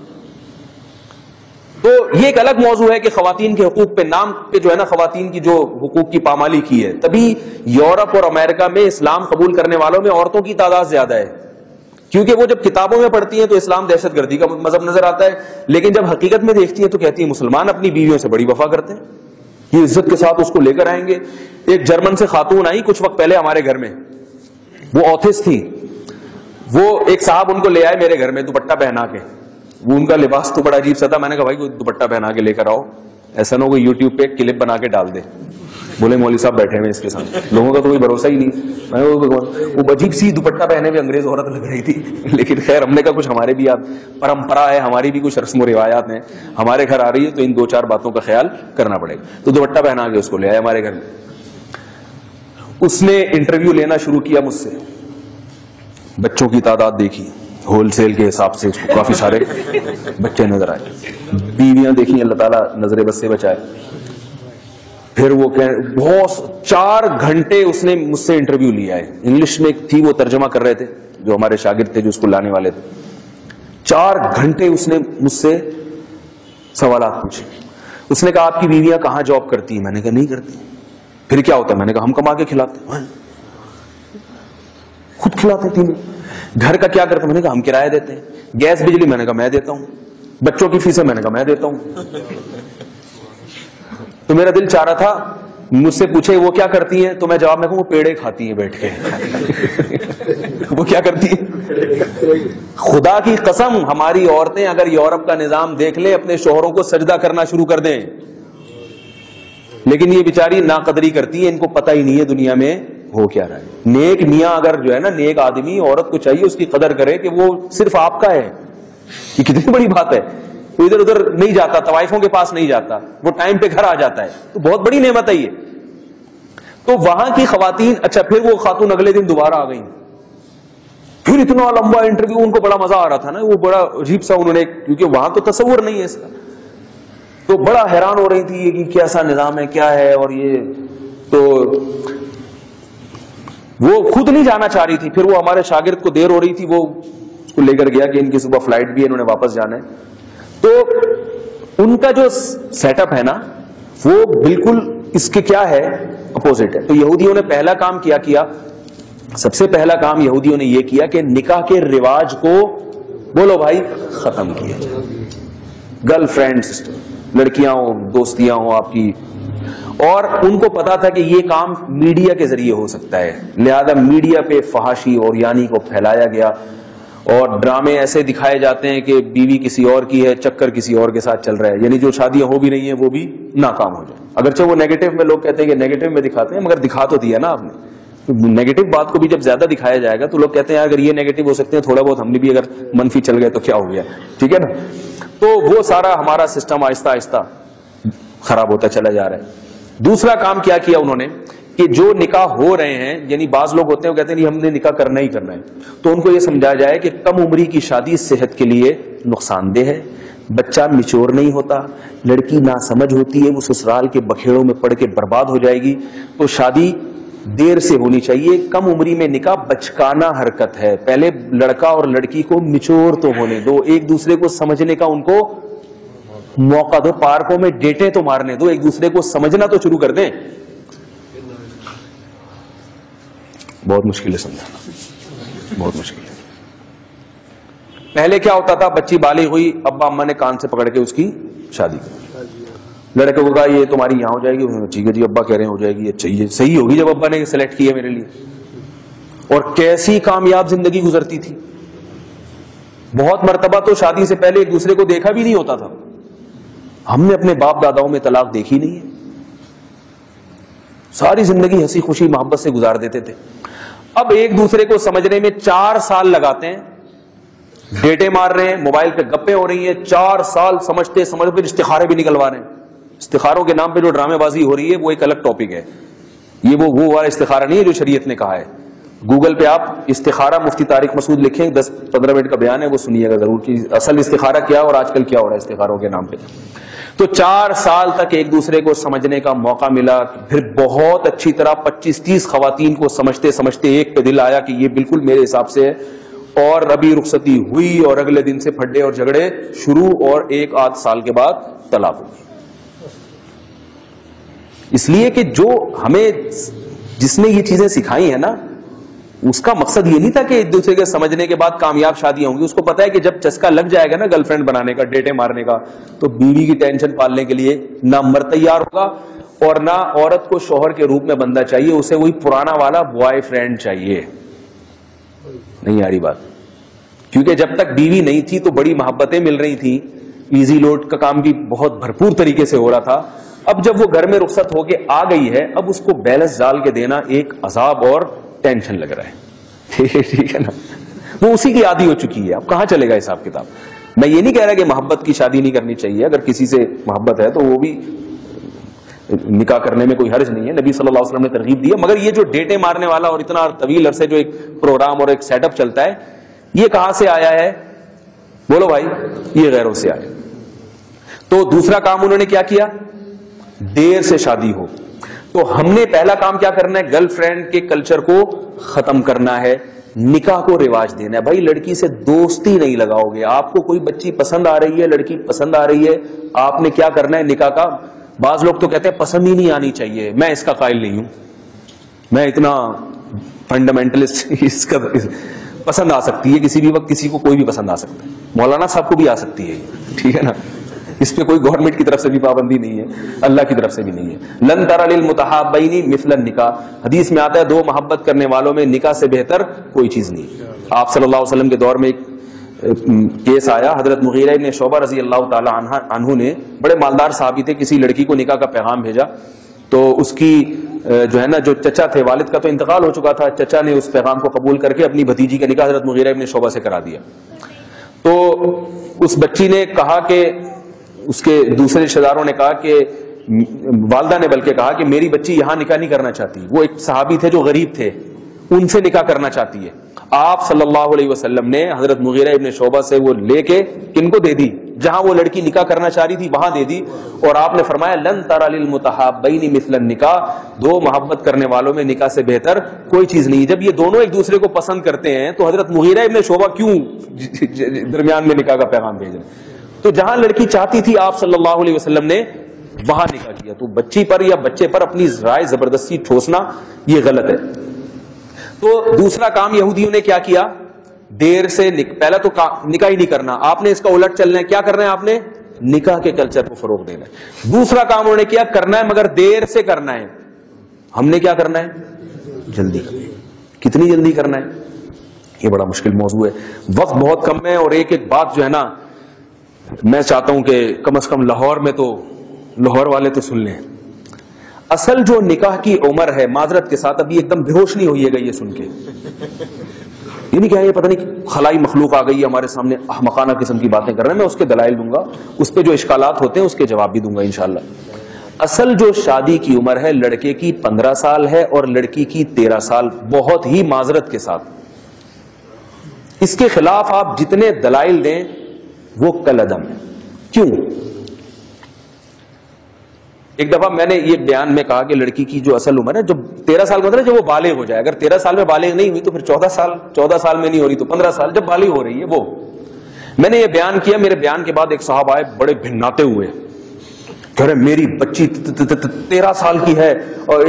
تو یہ ایک الگ موضوع ہے کہ خواتین کے حقوق پہ نام پہ جو ہے نا خواتین کی جو حقوق کی پامالی کی ہے. تبھی یورپ اور امریکہ میں اسلام قبول کرنے والوں میں عورتوں کی تعداد زیادہ ہے, کیونکہ وہ جب کتابوں میں پڑھتی ہیں تو اسلام دہشت گردی کا مذہب نظر آتا ہے, لیکن جب حقیقت میں دیکھتی ہیں تو کہتی ہیں مسلمان اپنی بیویوں سے بڑی وفا کرتے ہیں, یہ عزت کے ساتھ اس کو لے کر آئیں گے. ایک جرمن سے خاتون آئی کچھ وقت پہلے ہمارے گھر میں, وہ آتھسٹ تھی. وہ ایک صاحب ان کو لے آئے میرے گھر میں دوپٹہ پہنا کے, وہ ان کا لباس تو بڑا عجیب سا تھا. میں نے کہا بھائی کوئی دوپٹہ پہنا کے لے کر آؤ, ایسا نہ ہو یوٹیوب پہ کلپ بنا کے ڈال دے. بولے مولوی صاحب بیٹھے ہوئے اس کے ساتھ, لوگوں کا تو کوئی بھروسہ ہی نہیں. میں وہ عجیب سی دوپٹہ پہنے ہوئے انگریز عورت لگ رہی تھی, لیکن خیر ہم نے کہا کچھ ہمارے بھی پرمپرا ہے, ہماری بھی کچھ رسم و روایات ہیں, ہمارے گھر آ رہی ہے تو ان دو چار باتوں کا خیال کرنا پڑے گا. تو دوپٹہ پہنا کے اس کو لے آئے ہمارے گھر میں. اس نے انٹرویو لینا شروع کیا مجھ سے, بچوں کی تعداد دیکھی ہول سیل کے حساب سے, اس کو کافی سارے بچے نظر آئے. بیویاں دیکھی, اللہ تعالیٰ نظر بد سے بچائے. پھر وہ بہت چار گھنٹے اس نے مجھ سے انٹرویو لیا ہے. انگلش میں تھی, وہ ترجمہ کر رہے تھے جو ہمارے شاگرد تھے جو اس کو لانے والے تھے. چار گھنٹے اس نے مجھ سے سوالات پوچھے. اس نے کہا آپ کی بیویاں کہاں جاب کرتی ہیں؟ میں نے کہا نہیں کرتی. پھر کیا ہوتا ہے؟ میں نے کہا ہم کما کے کھلاتے, خود کھلاتے تینوں. گھر کا کیا کرتے؟ میں نے کہا ہم کرایہ دیتے ہیں. گیس بجلی؟ میں نے کہا میں دیتا ہوں. بچوں کی فیسیں؟ میں نے کہا میں دیتا ہوں. تو میرا دل چاہ رہا تھا مجھ سے پوچھے وہ کیا کرتی ہیں, تو میں جواب میں کہوں وہ پیڑے کھاتی ہیں بیٹھ کے. وہ کیا کرتی ہیں؟ خدا کی قسم ہماری عورتیں اگر یورپ کا نظام دیکھ لیں اپنے شوہروں کو سجدہ کرنا شروع کر دیں, لیکن یہ بیچاری ناقدری کرتی ہے, ان کو پتہ ہی نہیں ہے دنیا میں ہو کیا رہا ہے. نیک میاں اگر جو ہے نا, نیک آدمی, عورت کو چاہیے اس کی قدر کرے کہ وہ صرف آپ کا ہے. یہ کتنی بڑی بات ہے. وہ ادھر ادھر نہیں جاتا, طوائفوں کے پاس نہیں جاتا, وہ ٹائم پہ گھر آ جاتا ہے, تو بہت بڑی نعمت ہے یہ. تو وہاں کی خواتین, اچھا پھر وہ خاتون اگلے دن دوبارہ آ گئی, پھر اتنا لمبا انٹرویو, ان کو بڑا مزہ آ رہا تھا نا, وہ بڑا عجیب سا انہوں نے, کیونکہ وہاں تو تصور نہیں ہے اس کا, تو بڑا حیران ہو رہی تھی کہ کیسا نظام ہے, کیا ہے. اور یہ تو وہ خود نہیں جانا چاہ رہی تھی. پھر وہ ہمارے شاگرد کو دیر ہو رہی تھی, وہ اس کو لے کر گیا کہ ان کی صبح فلائٹ بھی ہے, انہوں نے واپس جانا ہے. تو ان کا جو سیٹ اپ ہے نا وہ بالکل اس کے کیا ہے, اپوزٹ ہے. تو یہودیوں نے پہلا کام کیا کیا سب سے پہلا کام یہودیوں نے یہ کیا کہ نکاح کے رواج کو بولو بھائی ختم کیا. گرل فرینڈ سسٹم, لڑکیاں ہوں, دوستیاں ہوں آپ کی, اور ان کو پتا تھا کہ یہ کام میڈیا کے ذریعے ہو سکتا ہے, لہذا میڈیا پہ فحاشی اور یعنی کو پھیلایا گیا, اور ڈرامے ایسے دکھائے جاتے ہیں کہ بیوی کسی اور کی ہے, چکر کسی اور کے ساتھ چل رہا ہے, یعنی جو شادیاں ہو بھی نہیں ہیں وہ بھی ناکام ہو جائیں. اگرچہ وہ نیگیٹو میں لوگ کہتے ہیں کہ نیگیٹو میں دکھاتے ہیں, مگر دکھا تو دیا نا آپ نے. نیگیٹو بات کو بھی جب زیادہ دکھایا جائے گا تو لوگ کہتے ہیں اگر یہ نیگیٹو ہو سکتے ہیں, تھوڑا بہت ہم نے بھی اگر منفی چل گئے تو کیا ہو گیا, ٹھیک ہے نا. تو وہ سارا ہمارا سسٹم آہستہ آہستہ خراب ہوتا چلا جا رہا ہے. دوسرا کام کیا کیا انہوں نے کہ جو نکاح ہو رہے ہیں, یعنی بعض لوگ ہوتے ہیں وہ کہتے ہیں ہم نے نکاح کرنا ہی کرنا ہے, تو ان کو یہ سمجھایا جائے کہ کم عمری کی شادی صحت کے لیے نقصان دہ ہے, بچہ میچور نہیں ہوتا, لڑکی ناسمجھ ہوتی ہے, وہ سسرال کے بکھیڑوں میں پڑ کے برباد ہو جائے گی. تو شادی دیر سے ہونی چاہیے. کم عمری میں نکاح بچکانہ حرکت ہے. پہلے لڑکا اور لڑکی کو میچور تو ہونے دو, ایک دوسرے کو سمجھنے کا ان کو موقع دو, پارکوں میں ڈیٹیں تو مارنے دو, ایک دوسرے کو سمجھنا تو شروع کر دیں. بہت مشکل ہے سمجھانا, بہت مشکل ہے. پہلے کیا ہوتا تھا, بچی بالغ ہوئی, ابا اما نے کان سے پکڑ کے اس کی شادی کی. لڑکے کو کہا یہ تمہاری یہاں ہو جائے گی, ٹھیک ہے جی ابا کہہ رہے ہیں ہو جائے گی. اچھا یہ صحیح ہوگی جب ابا نے سلیکٹ کیا میرے لیے. اور کیسی کامیاب زندگی گزرتی تھی. بہت مرتبہ تو شادی سے پہلے ایک دوسرے کو دیکھا بھی نہیں ہوتا تھا. ہم نے اپنے باپ داداؤں میں طلاق دیکھی نہیں ہے. ساری زندگی ہنسی خوشی محبت سے گزار دیتے تھے. اب ایک دوسرے کو سمجھنے میں چار سال لگاتے ہیں, ڈیٹے مار رہے ہیں, موبائل پہ گپیں ہو رہی ہیں, چار سال سمجھتے سمجھتے استخارے بھی نکلوا رہے ہیں. استخاروں کے نام پہ جو ڈرامے بازی ہو رہی ہے وہ ایک الگ ٹاپک ہے. یہ وہ وہ والا استخارہ نہیں ہے جو شریعت نے کہا ہے. گوگل پہ آپ استخارہ مفتی طارق مسعود لکھیں, دس پندرہ منٹ کا بیان ہے, وہ سنیے گا ضرور کہ اصل استخارہ کیا اور آج کل کیا ہو رہا ہے استخاروں کے نام پہ. تو چار سال تک ایک دوسرے کو سمجھنے کا موقع ملا. پھر بہت اچھی طرح پچیس تیس خواتین کو سمجھتے سمجھتے ایک پہ دل آیا کہ یہ بالکل میرے حساب سے ہے. اور ابھی رخصتی ہوئی اور اگلے دن سے پھڈے اور جھگڑے شروع, اور ایک آدھ سال کے بعد طلاق ہوئی. اس لیے کہ جو ہمیں جس نے یہ چیزیں سکھائی ہیں نا, اس کا مقصد یہ نہیں تھا کہ ایک دوسرے کے سمجھنے کے بعد کامیاب شادیاں ہوں گی. اس کو پتا ہے کہ جب چسکا لگ جائے گا نا گرل فرینڈ بنانے کا, ڈیٹے مارنے کا, تو بیوی کی ٹینشن پالنے کے لیے نہ مرد تیار ہوگا اور نہ عورت کو شوہر کے روپ میں بندہ چاہیے. اسے وہی پرانا والا بوائے فرینڈ چاہیے. نہیں آ رہی بات؟ کیونکہ جب تک بیوی نہیں تھی تو بڑی محبتیں مل رہی تھیں, ایزی لوڈ کا کام بھی بہت بھرپور طریقے سے ہو رہا تھا. اب جب وہ گھر میں رخصت ہو کے آ گئی ہے, اب اس کو بیلنس ڈال کے دینا ایک عذاب اور ٹینشن لگ رہا ہے. ٹھیک ہے نا, وہ اسی کی عادی ہو چکی ہے. اب کہاں چلے گا حساب کتاب؟ میں یہ نہیں کہہ رہا کہ محبت کی شادی نہیں کرنی چاہیے. اگر کسی سے محبت ہے تو وہ بھی نکاح کرنے میں کوئی حرج نہیں ہے, نبی صلی اللہ علیہ وسلم نے ترغیب دی ہے. مگر یہ جو ڈیٹے مارنے والا اور اتنا طویل عرصے جو ایک پروگرام اور ایک سیٹ اپ چلتا ہے, یہ کہاں سے آیا ہے؟ بولو بھائی, یہ غیروں سے آیا. تو دوسرا کام انہوں نے کیا کیا, دیر سے شادی ہو. تو ہم نے پہلا کام کیا کرنا ہے, گرل فرینڈ کے کلچر کو ختم کرنا ہے, نکاح کو رواج دینا ہے. بھائی لڑکی سے دوستی نہیں لگاؤ گے. آپ کو کوئی بچی پسند آ رہی ہے, لڑکی پسند آ رہی ہے, آپ نے کیا کرنا ہے نکاح کا. بعض لوگ تو کہتے ہیں پسند ہی نہیں آنی چاہیے. میں اس کا قائل نہیں ہوں, میں اتنا فنڈامنٹلسٹ. اس کا پسند آ سکتی ہے کسی بھی وقت, کسی کو کوئی بھی پسند آ سکتا ہے. مولانا صاحب کو بھی آ سکتی ہے, ٹھیک ہے نا. اس پہ کوئی گورنمنٹ کی طرف سے بھی پابندی نہیں ہے, اللہ کی طرف سے بھی نہیں ہے. لن تر للمتحابین مثل النکاح, حدیث میں آتا ہے دو محبت کرنے والوں میں نکاح سے بہتر کوئی چیز نہیں. آپ صلی اللہ علیہ وسلم کے دور میں ایک کیس آیا, حضرت مغیرہ ابن شعبہ رضی اللہ تعالی عنہ نے, بڑے مالدار صحابی تھے, کسی لڑکی کو نکاح کا پیغام بھیجا. تو اس کی جو ہے نا جو چچا تھے, والد کا تو انتقال ہو چکا تھا, چچا نے اس پیغام کو قبول کر کے اپنی بھتیجی کا نکاح حضرت مغیرہ ابن شعبہ سے کرا دیا. تو اس بچی نے کہا کہ, اس کے دوسرے رشتہ داروں نے کہا کہ, والدہ نے بلکہ کہا کہ میری بچی یہاں نکاح نہیں کرنا چاہتی. وہ ایک صحابی تھے جو غریب تھے, ان سے نکاح کرنا چاہتی ہے. آپ صلی اللہ علیہ وسلم نے حضرت مغیرہ ابن شعبہ سے وہ لے کے کن کو دے دی, جہاں وہ لڑکی نکاح کرنا چاہ رہی تھی وہاں دے دی. اور آپ نے فرمایا لن تر للمتحابین مثل النکاح, دو محبت کرنے والوں میں نکاح سے بہتر کوئی چیز نہیں. جب یہ دونوں ایک دوسرے کو پسند کرتے ہیں تو حضرت مغیرہ ابن شعبہ کیوں درمیان میں نکاح کا پیغام بھیج رہے ہیں؟ تو جہاں لڑکی چاہتی تھی آپ صلی اللہ علیہ وسلم نے وہاں نکاح کیا. تو بچی پر یا بچے پر اپنی رائے زبردستی ٹھوسنا یہ غلط ہے. تو دوسرا کام یہودیوں نے کیا کیا, دیر سے نک... پہلا تو نکاح ہی نہیں کرنا, آپ نے اس کا الٹ چلنا ہے. کیا کرنا ہے آپ نے؟ نکاح کے کلچر کو فروغ دینا ہے. دوسرا کام انہوں نے کیا کرنا ہے مگر دیر سے کرنا ہے. ہم نے کیا کرنا ہے؟ جلدی. کتنی جلدی کرنا ہے یہ بڑا مشکل موضوع ہے, وقت بہت کم ہے. اور ایک ایک بات جو ہے نا, میں چاہتا ہوں کہ کم از کم لاہور میں تو لاہور والے تو سن لیں. اصل جو نکاح کی عمر ہے, معذرت کے ساتھ ابھی ایک دم بے ہوش نہیں ہوئیے گا یہ سن کے, یہ نہیں کہ یہ پتہ نہیں خلائی مخلوق آ گئی ہے ہمارے سامنے, احمقانہ قسم کی باتیں کر رہے ہیں. میں اس کے دلائل دوں گا, اس پہ جو اشکالات ہوتے ہیں اس کے جواب بھی دوں گا انشاءاللہ. اصل جو شادی کی عمر ہے لڑکے کی پندرہ سال ہے اور لڑکی کی تیرہ سال, بہت ہی معذرت کے ساتھ. اس کے خلاف آپ جتنے دلائل دیں وہ کل عدم ہے. کیوں؟ ایک دفعہ میں نے یہ بیان میں کہا کہ لڑکی کی جو اصل عمر ہے جب تیرہ سال کا ہوتا ہے جب وہ بالغ ہو جائے, اگر تیرہ سال میں بالغ نہیں ہوئی تو پھر چودہ سال, چودہ سال میں نہیں ہو رہی تو پندرہ سال, جب بالغ ہو رہی ہے وہ. میں نے یہ بیان کیا, میرے بیان کے بعد ایک صاحب آئے بڑے بھناتے ہوئے, کہہ رہے میری بچی تیرہ سال کی ہے اور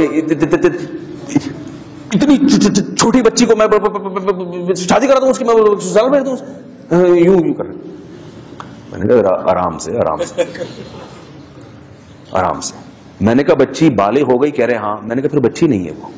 اتنی چھوٹی بچی کو میں شادی کرا دوں اس کی, میں سال بھیج دوں, یوں یوں کر رہے. میں نے کہا آرام سے آرام سے آرام سے. میں نے کہا بچی بالغ ہو گئی, کہہ رہے ہاں. میں نے کہا پھر بچی نہیں ہے, وہ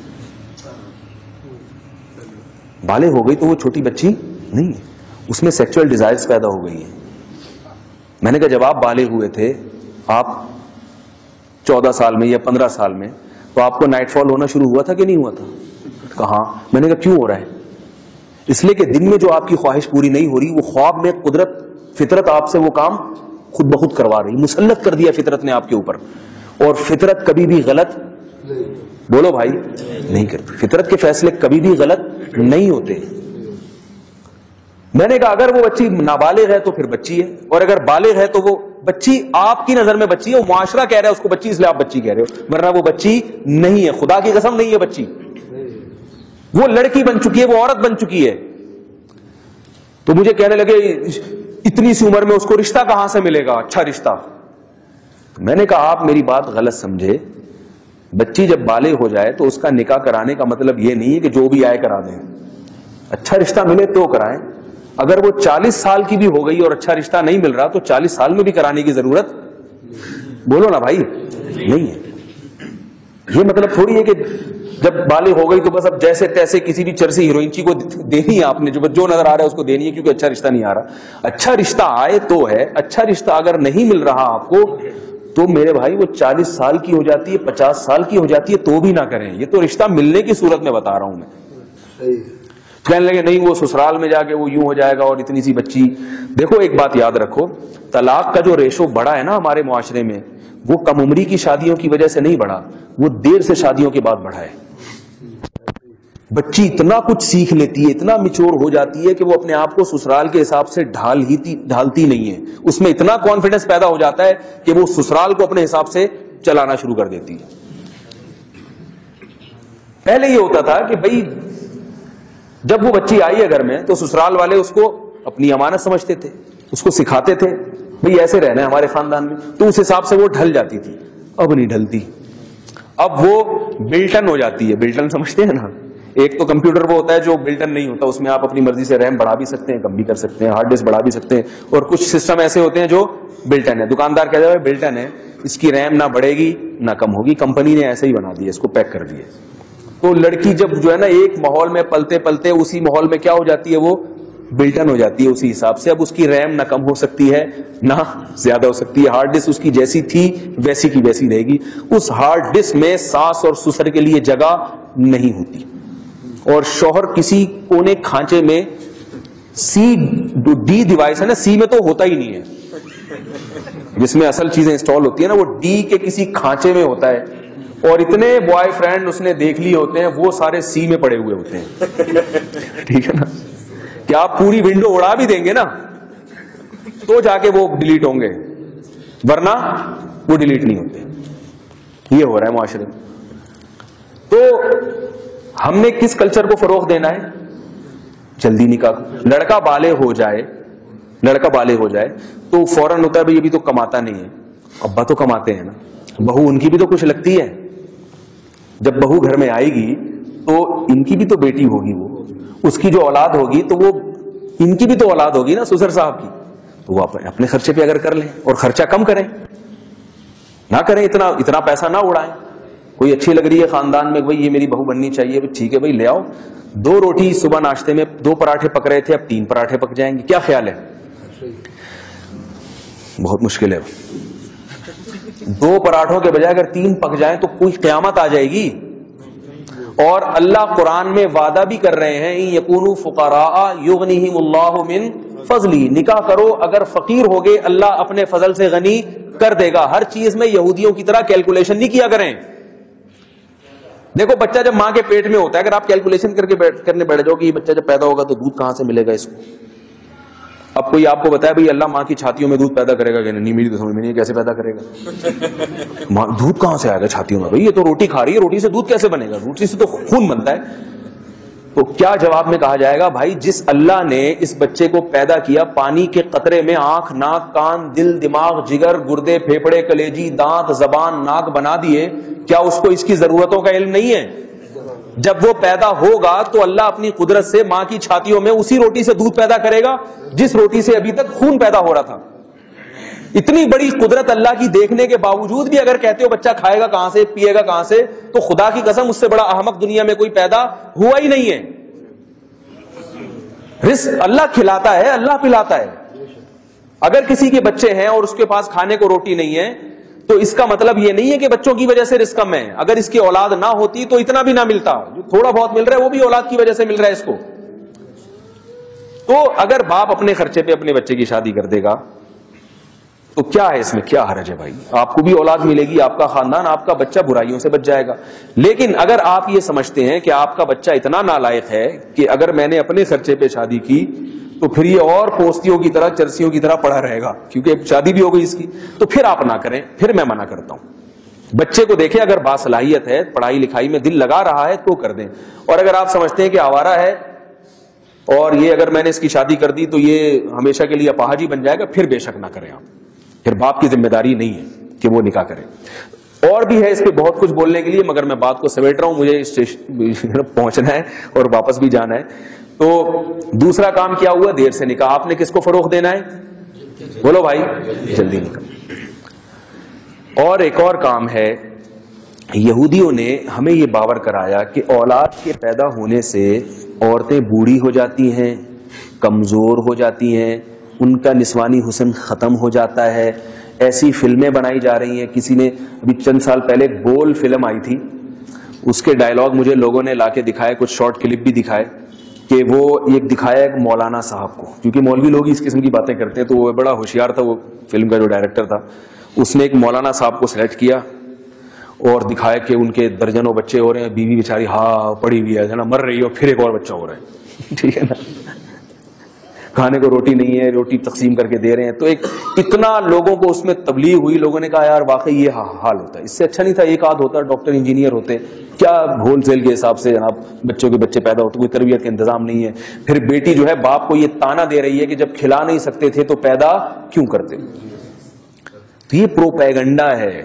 بالغ ہو گئی تو وہ چھوٹی بچی نہیں ہے, اس میں سیکچوئل ڈیزائرز پیدا ہو گئی ہیں. میں نے کہا جب آپ بالغ ہوئے تھے, آپ چودہ سال میں یا پندرہ سال میں, تو آپ کو نائٹ فال ہونا شروع ہوا تھا کہ نہیں ہوا تھا؟ کہاں. میں نے کہا کیوں ہو رہا ہے؟ اس لیے کہ دن میں جو آپ کی خواہش پوری نہیں ہو رہی, وہ خواب میں قدرت فطرت آپ سے وہ کام خود بخود کروا رہی, مسلط کر دیا فطرت نے آپ کے اوپر. اور فطرت کبھی بھی غلط, بولو بھائی, نہیں کرتی. فطرت کے فیصلے کبھی بھی غلط نہیں ہوتے. میں نے کہا اگر وہ بچی نابالغ ہے تو پھر بچی ہے, اور اگر بالغ ہے تو وہ بچی آپ کی نظر میں بچی ہے, وہ معاشرہ کہہ رہا ہے اس کو بچی, اس لیے آپ بچی کہہ رہے ہو, ورنہ وہ بچی نہیں ہے. خدا کی قسم نہیں ہے بچی, وہ لڑکی بن چکی ہے, وہ عورت بن چکی ہے. تو مجھے کہنے لگے اتنی سی عمر میں اس کو رشتہ کہاں سے ملے گا, اچھا رشتہ. میں نے کہا آپ میری بات غلط سمجھے. بچی جب بالغ ہو جائے تو اس کا نکاح کرانے کا مطلب یہ نہیں ہے کہ جو بھی آئے کرا دیں. اچھا رشتہ ملے تو کرائیں. اگر وہ چالیس سال کی بھی ہو گئی اور اچھا رشتہ نہیں مل رہا تو چالیس سال میں بھی کرانے کی ضرورت, بولو نا بھائی, نہیں ہے. یہ مطلب تھوڑی ہے کہ جب بالغ ہو گئی تو بس اب جیسے تیسے کسی بھی چرسی ہیروئنچی کو دینی ہے آپ نے, جو جو نظر آ رہا ہے اس کو دینی ہے, کیونکہ اچھا رشتہ نہیں آ رہا. اچھا رشتہ آئے تو ہے, اچھا رشتہ اگر نہیں مل رہا آپ کو تو میرے بھائی وہ چالیس سال کی ہو جاتی ہے, پچاس سال کی ہو جاتی ہے, تو بھی نہ کریں. یہ تو رشتہ ملنے کی صورت میں بتا رہا ہوں میں. کہنے لگے نہیں وہ سسرال میں جا کے وہ یوں ہو جائے گا, اور اتنی سی بچی. دیکھو ایک بات یاد رکھو, طلاق کا جو ریشو بڑا ہے نا ہمارے معاشرے میں, وہ کم عمری کی شادیوں کی وجہ سے نہیں بڑھا, وہ دیر سے شادیوں کے بعد بڑھا ہے. بچی اتنا کچھ سیکھ لیتی ہے, اتنا میچور ہو جاتی ہے کہ وہ اپنے آپ کو سسرال کے حساب سے ڈھال ہی ڈھالتی نہیں ہے. اس میں اتنا کانفیڈنس پیدا ہو جاتا ہے کہ وہ سسرال کو اپنے حساب سے چلانا شروع کر دیتی ہے. پہلے یہ ہوتا تھا کہ بھائی جب وہ بچی آئی ہے گھر میں تو سسرال والے اس کو اپنی امانت سمجھتے تھے, اس کو سکھاتے تھے بھئی ایسے رہنا ہے ہمارے خاندان میں, تو اس حساب سے وہ ڈھل جاتی تھی. اب نہیں ڈھلتی, اب وہ بلٹن ہو جاتی ہے. بلٹن سمجھتے ہیں نا, ایک تو کمپیوٹر وہ ہوتا ہے جو بلٹن نہیں ہوتا, اس میں آپ اپنی مرضی سے ریم بڑھا بھی سکتے ہیں, کم بھی کر سکتے ہیں, ہارڈ ڈسک بڑھا بھی سکتے ہیں, اور کچھ سسٹم ایسے ہوتے ہیں جو بلٹن ہے. دکاندار کہتا ہے بلٹن ہے, اس کی ریم نہ بڑھے گی نہ کم ہوگی, کمپنی نے ایسے ہی بنا دیا, اس کو پیک کر دیا. تو لڑکی جب جو ہے نا ایک ماحول میں پلتے پلتے اسی ماحول میں کیا ہو جاتی ہے, وہ بلٹن ہو جاتی ہے اسی حساب سے. اب اس کی ریم نہ کم ہو سکتی ہے نہ زیادہ ہو سکتی ہے, ہارڈ ڈسک اس کی جیسی تھی ویسی کی ویسی رہے گی. اس ہارڈ ڈسک میں ساس اور سسر کے لیے جگہ نہیں ہوتی, اور شوہر کسی کونے کھانچے میں, سی ڈی ڈیوائس ہے نا, سی میں تو ہوتا ہی نہیں ہے, جس میں اصل چیزیں انسٹال ہوتی ہیں نا, وہ ڈی کے کسی کھانچے میں ہوتا ہے. اور اتنے بوائے فرینڈ اس نے دیکھ لیے ہوتے ہیں, وہ سارے سی میں پڑے ہوئے ہوتے ہیں. ٹھیک ہے نا, کہ آپ پوری ونڈو اڑا بھی دیں گے نا تو جا کے وہ ڈیلیٹ ہوں گے, ورنہ وہ ڈیلیٹ نہیں ہوتے. یہ ہو رہا ہے معاشرے میں. تو ہم نے کس کلچر کو فروغ دینا ہے؟ جلدی نکاح. لڑکا بالغ ہو جائے, لڑکا بالغ ہو جائے تو فوراً ہوتا ہے بھائی ابھی تو کماتا نہیں ہے. ابا تو کماتے ہیں نا, بہو ان کی بھی تو کچھ لگتی ہے. جب بہو گھر میں آئے گی تو ان کی بھی تو بیٹی ہوگی, وہ اس کی جو اولاد ہوگی تو وہ ان کی بھی تو اولاد ہوگی نا سسر صاحب کی, تو وہ اپنے خرچے پہ اگر کر لیں, اور خرچہ کم کریں, نہ کریں اتنا اتنا پیسہ نہ اڑائیں. کوئی اچھی لگ رہی ہے خاندان میں, بھائی یہ میری بہو بننی چاہیے, ٹھیک ہے بھائی لے آؤ. دو روٹی صبح ناشتے میں, دو پراٹھے پک رہے تھے اب تین پراٹھے پک جائیں گے, کیا خیال ہے؟ بہت مشکل ہے. دو پراٹھوں کے بجائے اگر تین پک جائیں تو کوئی قیامت آ جائے گی. اور اللہ قرآن میں وعدہ بھی کر رہے ہیں, یکونوا فقراء یغنیہم اللہ من فضلی, نکاح کرو اگر فقیر ہوگے اللہ اپنے فضل سے غنی کر دے گا. ہر چیز میں یہودیوں کی طرح کیلکولیشن نہیں کیا کریں. دیکھو بچہ جب ماں کے پیٹ میں ہوتا ہے, اگر آپ کیلکولیشن کر کے بیٹھ کرنے بیٹھ جاؤ کہ یہ بچہ جب پیدا ہوگا تو دودھ کہاں سے ملے گا اس کو, اب کوئی آپ کو بتایا بھائی اللہ ماں کی چھاتیوں میں دودھ پیدا کرے گا کہ نہیں؟ میری تو سمجھ میں نہیں کیسے پیدا کرے گا؟ دودھ کہاں سے آئے گا چھاتیوں میں؟ بھائی یہ تو روٹی کھا رہی ہے، روٹی سے دودھ کیسے بنے گا؟ روٹی سے تو خون بنتا ہے۔ تو کیا جواب میں کہا جائے گا؟ بھائی جس اللہ نے اس بچے کو پیدا کیا پانی کے قطرے میں آنکھ، ناک، کان، دل، دماغ، جگر، گردے، پھیپھڑے، کلیجی، دانت، زبان، ناک بنا دیے، کیا اس کو اس کی ضرورتوں کا علم نہیں ہے؟ جب وہ پیدا ہوگا تو اللہ اپنی قدرت سے ماں کی چھاتیوں میں اسی روٹی سے دودھ پیدا کرے گا جس روٹی سے ابھی تک خون پیدا ہو رہا تھا۔ اتنی بڑی قدرت اللہ کی دیکھنے کے باوجود بھی اگر کہتے ہو بچہ کھائے گا کہاں سے، پیے گا کہاں سے، تو خدا کی قسم اس سے بڑا احمق دنیا میں کوئی پیدا ہوا ہی نہیں ہے۔ رزق اللہ کھلاتا ہے، اللہ پلاتا ہے۔ اگر کسی کے بچے ہیں اور اس کے پاس کھانے کو روٹی نہیں ہے تو اس کا مطلب یہ نہیں ہے کہ بچوں کی وجہ سے رزق کم ہے۔ اگر اس کی اولاد نہ ہوتی تو اتنا بھی نہ ملتا، جو تھوڑا بہت مل رہا ہے وہ بھی اولاد کی وجہ سے مل رہا ہے اس کو۔ تو اگر باپ اپنے خرچے پہ اپنے بچے کی شادی کر دے گا تو کیا ہے اس میں، کیا حرج ہے بھائی؟ آپ کو بھی اولاد ملے گی، آپ کا خاندان، آپ کا بچہ برائیوں سے بچ جائے گا۔ لیکن اگر آپ یہ سمجھتے ہیں کہ آپ کا بچہ اتنا نالائق ہے کہ اگر میں نے اپنے خرچے پہ شادی کی تو پھر یہ اور پوستیوں کی طرح، چرسیوں کی طرح پڑا رہے گا کیونکہ شادی بھی ہو گئی اس کی، تو پھر آپ نہ کریں، پھر میں منع کرتا ہوں۔ بچے کو دیکھیں، اگر باصلاحیت ہے، پڑھائی لکھائی میں دل لگا رہا ہے تو کر دیں، اور اگر آپ سمجھتے ہیں کہ آوارہ ہے اور یہ اگر میں نے اس کی شادی کر دی تو یہ ہمیشہ کے لیے اپاہج ہی بن جائے گا، پھر بے شک نہ کریں آپ، پھر باپ کی ذمہ داری نہیں ہے کہ وہ نکاح کرے۔ اور بھی ہے اس پہ بہت کچھ بولنے کے لیے، مگر میں بات کو سمیٹ رہا ہوں، مجھے اسٹیشن پہنچنا ہے اور واپس بھی جانا ہے۔ تو دوسرا کام کیا ہوا؟ دیر سے نکاح۔ آپ نے کس کو فروغ دینا ہے؟ بولو بھائی، جلدی نکاح۔ اور ایک اور کام ہے، یہودیوں نے ہمیں یہ باور کرایا کہ اولاد کے پیدا ہونے سے عورتیں بوڑھی ہو جاتی ہیں، کمزور ہو جاتی ہیں، ان کا نسوانی حسن ختم ہو جاتا ہے۔ ایسی فلمیں بنائی جا رہی ہیں۔ کسی نے ابھی چند سال پہلے بول فلم آئی تھی، اس کے ڈائلاگ مجھے لوگوں نے لا کے دکھائے، کچھ شارٹ کلپ بھی دکھائے، کہ وہ ایک دکھایا ایک مولانا صاحب کو، کیونکہ مولوی لوگ اس قسم کی باتیں کرتے ہیں، تو وہ بڑا ہوشیار تھا، وہ فلم کا جو ڈائریکٹر تھا، اس نے ایک مولانا صاحب کو سلیکٹ کیا اور دکھایا کہ ان کے درجنوں بچے ہو رہے ہیں، بیوی بیچاری ہاں پڑی ہوئی ہے نا، مر رہی ہے، اور پھر ایک اور بچہ ہو رہا ہے، ٹھیک ہے نا، کھانے کو روٹی نہیں ہے، روٹی تقسیم کر کے دے رہے ہیں۔ تو ایک اتنا لوگوں کو اس میں تبلیغ ہوئی، لوگوں نے کہا یار واقعی یہ حال ہوتا ہے، اس سے اچھا نہیں تھا ایک آدھ ہوتا، ڈاکٹر انجینئر ہوتے، کیا ہول سیل کے حساب سے جناب بچوں کے بچے پیدا ہوتے، کوئی تربیت کا انتظام نہیں ہے۔ پھر بیٹی جو ہے باپ کو یہ تانا دے رہی ہے کہ جب کھلا نہیں سکتے تھے تو پیدا کیوں کرتے؟ تو یہ پروپیگنڈا ہے۔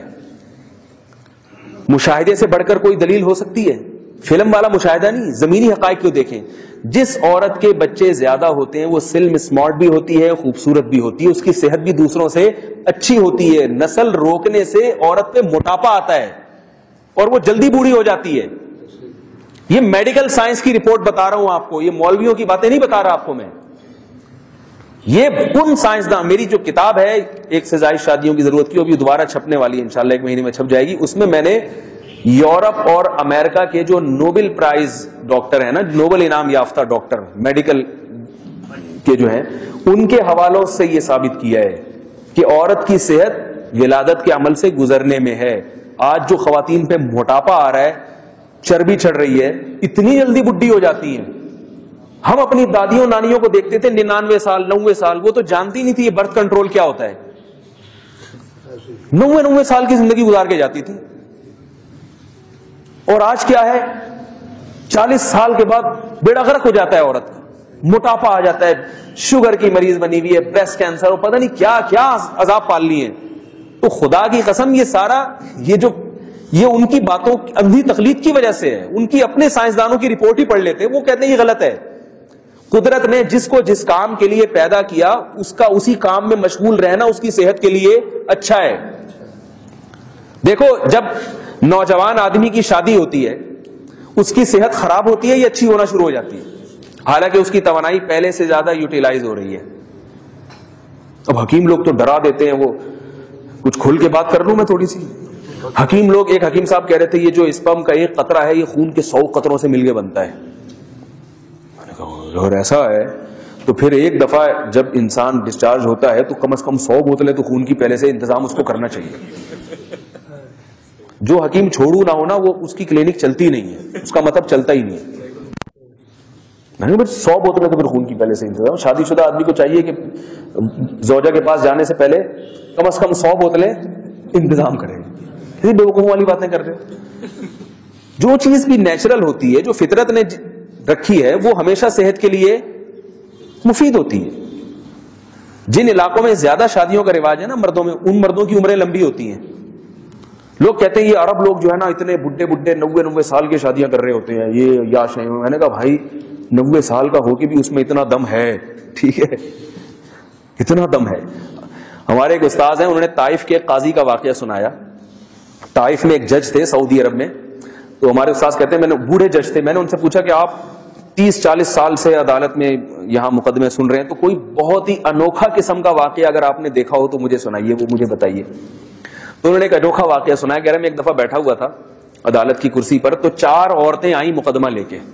مشاہدے سے بڑھ کر کوئی دلیل ہو سکتی ہے؟ فلم والا مشاہدہ نہیں، زمینی حقائق کو دیکھیں۔ جس عورت کے بچے زیادہ ہوتے ہیں وہ سلم اسمارٹ بھی ہوتی ہے، خوبصورت بھی ہوتی ہے، اس کی صحت بھی دوسروں سے اچھی ہوتی ہے۔ نسل روکنے سے عورت پہ موٹاپا آتا ہے اور وہ جلدی بوڑھی ہو جاتی ہے۔ یہ میڈیکل سائنس کی رپورٹ بتا رہا ہوں آپ کو، یہ مولویوں کی باتیں نہیں بتا رہا آپ کو میں۔ یہ ان سائنسدان، میری جو کتاب ہے ایک سے زائد شادیوں کی ضرورت کی، وہ بھی دوبارہ چھپنے والی ہے، انشاءاللہ ایک مہینے میں چھپ جائے گی۔ اس میں میں نے یورپ اور امریکہ کے جو نوبل پرائز ڈاکٹر ہیں نا، نوبل انعام یافتہ ڈاکٹر میڈیکل کے جو ہیں، ان کے حوالوں سے یہ ثابت کیا ہے کہ عورت کی صحت ولادت کے عمل سے گزرنے میں ہے۔ آج جو خواتین پہ موٹاپا آ رہا ہے، چربی چڑھ رہی ہے، اتنی جلدی بڈھی ہو جاتی ہیں۔ ہم اپنی دادیوں نانیوں کو دیکھتے تھے ننانوے سال نوے سال، وہ تو جانتی نہیں تھی یہ برتھ کنٹرول کیا ہوتا ہے، نوے نوے سال کی زندگی گزار کے جاتی تھی۔ اور آج کیا ہے، چالیس سال کے بعد بیڑا غرق ہو جاتا ہے عورت کا، موٹاپا آ جاتا ہے، شوگر کی مریض بنی ہوئی ہے، بریسٹ کینسر، اور پتہ نہیں کیا کیا عذاب پال لی ہیں۔ تو خدا کی قسم یہ سارا یہ جو یہ ان کی باتوں اندھی تقلید کی وجہ سے ہے۔ ان کی اپنے سائنسدانوں کی رپورٹ ہی پڑھ لیتے، وہ کہتے ہیں یہ غلط ہے۔ قدرت نے جس کو جس کام کے لیے پیدا کیا اس کا اسی کام میں مشغول رہنا اس کی صحت کے لیے اچھا ہے۔ دیکھو جب نوجوان آدمی کی شادی ہوتی ہے اس کی صحت خراب ہوتی ہے یا اچھی ہونا شروع ہو جاتی ہے، حالانکہ اس کی توانائی پہلے سے زیادہ یوٹیلائز ہو رہی ہے۔ اب حکیم لوگ تو ڈرا دیتے ہیں، وہ کچھ کھل کے بات کر لوں میں تھوڑی سی۔ حکیم لوگ، ایک حکیم صاحب کہہ رہے تھے یہ جو اسپرم کا ایک قطرہ ہے یہ خون کے سو قطروں سے مل کے بنتا ہے۔ اور ایسا ہے تو پھر ایک دفعہ جب انسان ڈسچارج ہوتا ہے تو کم از کم سو بوتلیں تو خون کی پہلے سے انتظام اس کو کرنا چاہیے۔ جو حکیم چھوڑو نہ ہونا وہ اس کی کلینک چلتی نہیں ہے، اس کا مطلب چلتا ہی نہیں ہے۔ نہیں بھائی سو بوتلیں تو پھر خون کی پہلے سے انتظام. شادی شدہ آدمی کو چاہیے کہ زوجہ کے پاس جانے سے پہلے کم از کم سو بوتلیں انتظام کرے. کسی بیوقوفوں والی باتیں کر رہے. جو چیز بھی نیچرل ہوتی ہے, جو فطرت نے رکھی ہے, وہ ہمیشہ صحت کے لیے مفید ہوتی ہے. جن علاقوں میں زیادہ شادیوں کا رواج ہے نا مردوں میں, ان مردوں کی عمریں لمبی ہوتی ہیں. لوگ کہتے ہیں یہ عرب لوگ جو ہے نا اتنے بڈھے بڈھے نوے نوے سال کی شادیاں کر رہے ہوتے ہیں, یہ یاش نہیں. میں نے کہا بھائی نوے سال کا ہو کے بھی اس میں اتنا دم ہے, ٹھیک ہے, اتنا دم ہے. ہمارے ایک استاذ ہیں, انہوں نے طائف کے قاضی کا واقعہ سنایا. طائف میں ایک جج تھے سعودی عرب میں. تو ہمارے استاذ کہتے ہیں میں نے بوڑھے جج تھے, میں نے ان سے پوچھا کہ آپ تیس چالیس سال سے عدالت میں یہاں مقدمے سن رہے ہیں, تو کوئی بہت ہی انوکھا قسم کا واقعہ اگر آپ نے دیکھا ہو تو مجھے سنائیے, وہ مجھے بتائیے. تو انہوں نے ایک انوکھا واقعہ سنایا. کہہ رہے میں ایک دفعہ بیٹھا ہوا تھا عدالت کی کرسی پر, تو چار عورتیں آئیں مقدمہ لے کے.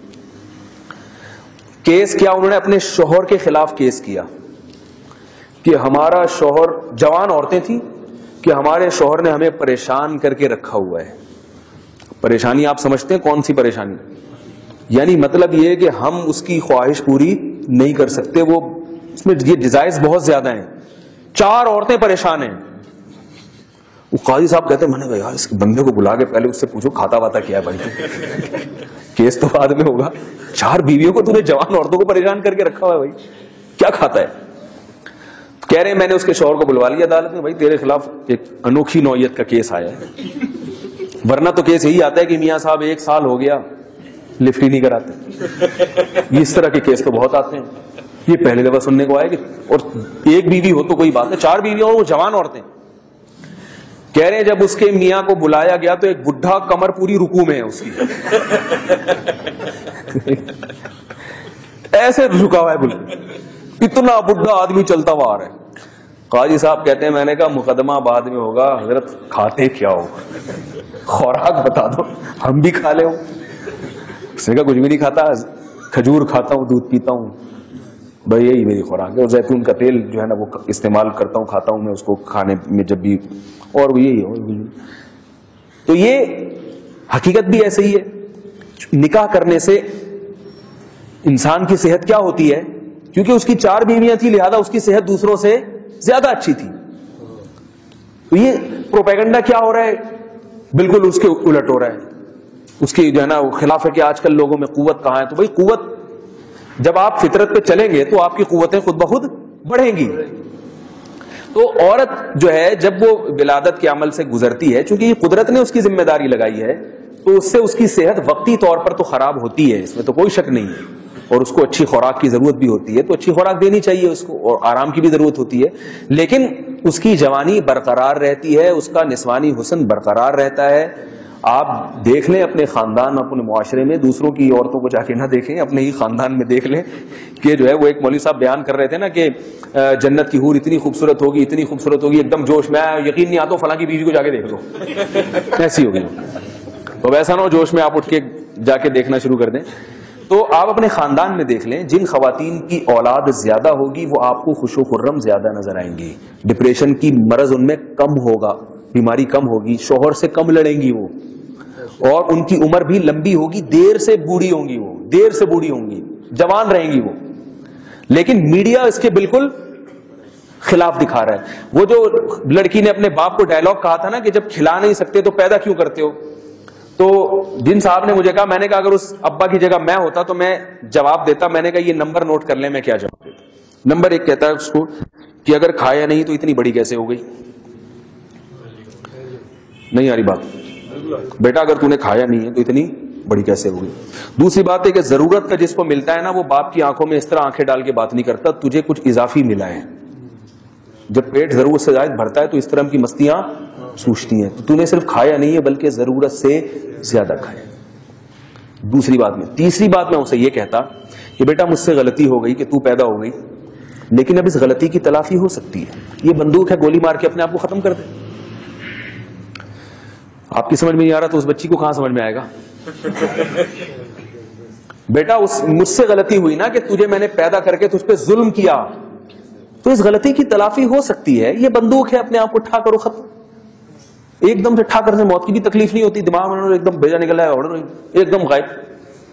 کیس کیا, انہوں نے اپنے شوہر کے خلاف کیس کیا کہ ہمارا شوہر, جوان عورتیں تھیں, کہ ہمارے شوہر نے ہمیں پریشان کر کے رکھا ہوا ہے. پریشانی آپ سمجھتے ہیں کون سی پریشانی؟ یعنی مطلب یہ ہے کہ ہم اس کی خواہش پوری نہیں کر سکتے, وہ اس میں یہ ڈیزائرز بہت زیادہ ہیں. چار عورتیں پریشان ہیں. وہ قاضی صاحب کہتے ہیں میں نے کہا یار اس بندے کو بلا کے پہلے اس سے پوچھو کھاتا واتا کیا ہے بھائی, کیس تو بعد میں ہوگا. چار بیویوں کو تم نے جوان عورتوں کو پریشان کر کے رکھا ہوا ہے, بھائی کیا کھاتا ہے؟ کہہ رہے ہیں میں نے اس کے شوہر کو بلوا لیا عدالت میں, بھائی تیرے خلاف ایک انوکھی نوعیت کا کیس آیا ہے. ورنہ تو کیس یہی آتا ہے کہ میاں صاحب ایک سال ہو گیا لفٹ ہی نہیں کراتے. یہ اس طرح کے کیس تو بہت آتے ہیں. یہ پہلے دفعہ سننے کو آئے کہ اور ایک بیوی ہو تو کوئی بات ہے, چار بیویاں اور وہ جوان عورتیں. کہہ رہے ہیں جب اس کے میاں کو بلایا گیا تو ایک بڈھا کمر پوری رکوع میں ہے اس کی, ایسے جھکا ہوا ہے بالکل, اتنا بڈھا آدمی چلتا ہوا آ رہا ہے. قاضی صاحب کہتے ہیں میں نے کہا مقدمہ بعد میں ہوگا, حضرت کھاتے کیا ہو, خوراک بتا دو ہم بھی کھا لے. اس نے کہا کچھ بھی نہیں کھاتا, کھجور کھاتا ہوں, دودھ پیتا ہوں, بھائی یہی میری خوراک ہے. اور زیتون کا تیل جو ہے نا وہ استعمال کرتا ہوں, کھاتا ہوں میں اس کو کھانے میں جب بھی, اور یہی ہے. تو یہ حقیقت بھی ایسے ہی ہے. نکاح کرنے سے انسان کی صحت کیا ہوتی ہے, کیونکہ اس کی چار بیویاں تھیں لہذا اس کی صحت دوسروں سے زیادہ اچھی تھی. تو یہ پروپیگنڈا کیا ہو رہا ہے, بالکل اس کے الٹ ہو رہا ہے. اس کی جو ہے نا خلاف ہے کہ آج کل لوگوں میں قوت کہاں ہے. تو بھائی قوت جب آپ فطرت پہ چلیں گے تو آپ کی قوتیں خود بخود بڑھیں گی. تو عورت جو ہے جب وہ ولادت کے عمل سے گزرتی ہے, چونکہ یہ قدرت نے اس کی ذمہ داری لگائی ہے, تو اس سے اس کی صحت وقتی طور پر تو خراب ہوتی ہے, اس میں تو کوئی شک نہیں ہے. اور اس کو اچھی خوراک کی ضرورت بھی ہوتی ہے, تو اچھی خوراک دینی چاہیے اس کو, اور آرام کی بھی ضرورت ہوتی ہے. لیکن اس کی جوانی برقرار رہتی ہے, اس کا نسوانی حسن برقرار رہتا ہے. آپ دیکھ لیں اپنے خاندان, اپنے معاشرے میں, دوسروں کی عورتوں کو جا کے نہ دیکھیں, اپنے ہی خاندان میں دیکھ لیں کہ جو ہے وہ ایک مولوی صاحب بیان کر رہے تھے نا کہ جنت کی حور اتنی خوبصورت ہوگی, اتنی خوبصورت ہوگی, ایک دم جوش میں آیا, یقین نہیں آتا فلاں کی بیوی کو جا کے دیکھ لو ایسی ہوگی. تو ویسا نہ ہو جوش میں آپ اٹھ کے جا کے دیکھنا شروع کر دیں. تو آپ اپنے خاندان میں دیکھ لیں, جن خواتین کی اولاد زیادہ ہوگی وہ آپ کو خوش و خرم زیادہ نظر آئیں گی, ڈپریشن کی مرض ان میں کم ہوگا, بیماری کم ہوگی, شوہر سے کم لڑیں گی وہ, اور ان کی عمر بھی لمبی ہوگی, دیر سے بوڑھی ہوں گی وہ, دیر سے بوڑھی ہوں گی, جوان رہیں گی وہ. لیکن میڈیا اس کے بالکل خلاف دکھا رہا ہے. وہ جو لڑکی نے اپنے باپ کو ڈائلاگ کہا تھا نا کہ جب کھلا نہیں سکتے تو پیدا کیوں کرتے ہو, تو جن صاحب نے مجھے کہا, میں نے کہا اگر اس ابا کی جگہ میں ہوتا تو میں جواب دیتا. میں نے کہا یہ نمبر نوٹ کر لیں میں کیا جواب دیتا. نمبر ایک کہتا ہے اس کو کہ اگر کھایا نہیں تو اتنی بڑی کیسے ہو گئی. نہیں آ رہی بات, بیٹا اگر تو نے کھایا نہیں ہے تو اتنی بڑی کیسے ہو گئی. دوسری بات ہے کہ ضرورت کا جس کو ملتا ہے نا وہ باپ کی آنکھوں میں اس طرح آنکھیں ڈال کے بات نہیں کرتا, تجھے کچھ اضافی ملا ہے. جب پیٹ ضرورت سے زائد بھرتا ہے تو اس طرح کی مستیاں سوچتی ہیں, تو تو نے صرف کھایا نہیں ہے بلکہ ضرورت سے زیادہ کھایا. دوسری بات میں تیسری بات میں اسے یہ کہتا کہ بیٹا مجھ سے غلطی ہو گئی کہ تو پیدا ہو گئی, لیکن اب اس غلطی کی تلافی ہو سکتی ہے. یہ بندوق ہے, گولی مار کے اپنے آپ کو ختم کر دے. آپ کی سمجھ میں نہیں آ رہا تو اس بچی کو کہاں سمجھ میں آئے گا. بیٹا اس مجھ سے غلطی ہوئی نا کہ تجھے میں نے پیدا کر کے تجھ پہ ظلم کیا, تو اس غلطی کی تلافی ہو سکتی ہے. یہ بندوق ہے, اپنے آپ کو ٹھا کرو ختم. ایک دم سے ٹھا کر سے موت کی بھی تکلیف نہیں ہوتی, دماغ میں ایک دم بھیجا نکلا ہے, ایک دم غائب.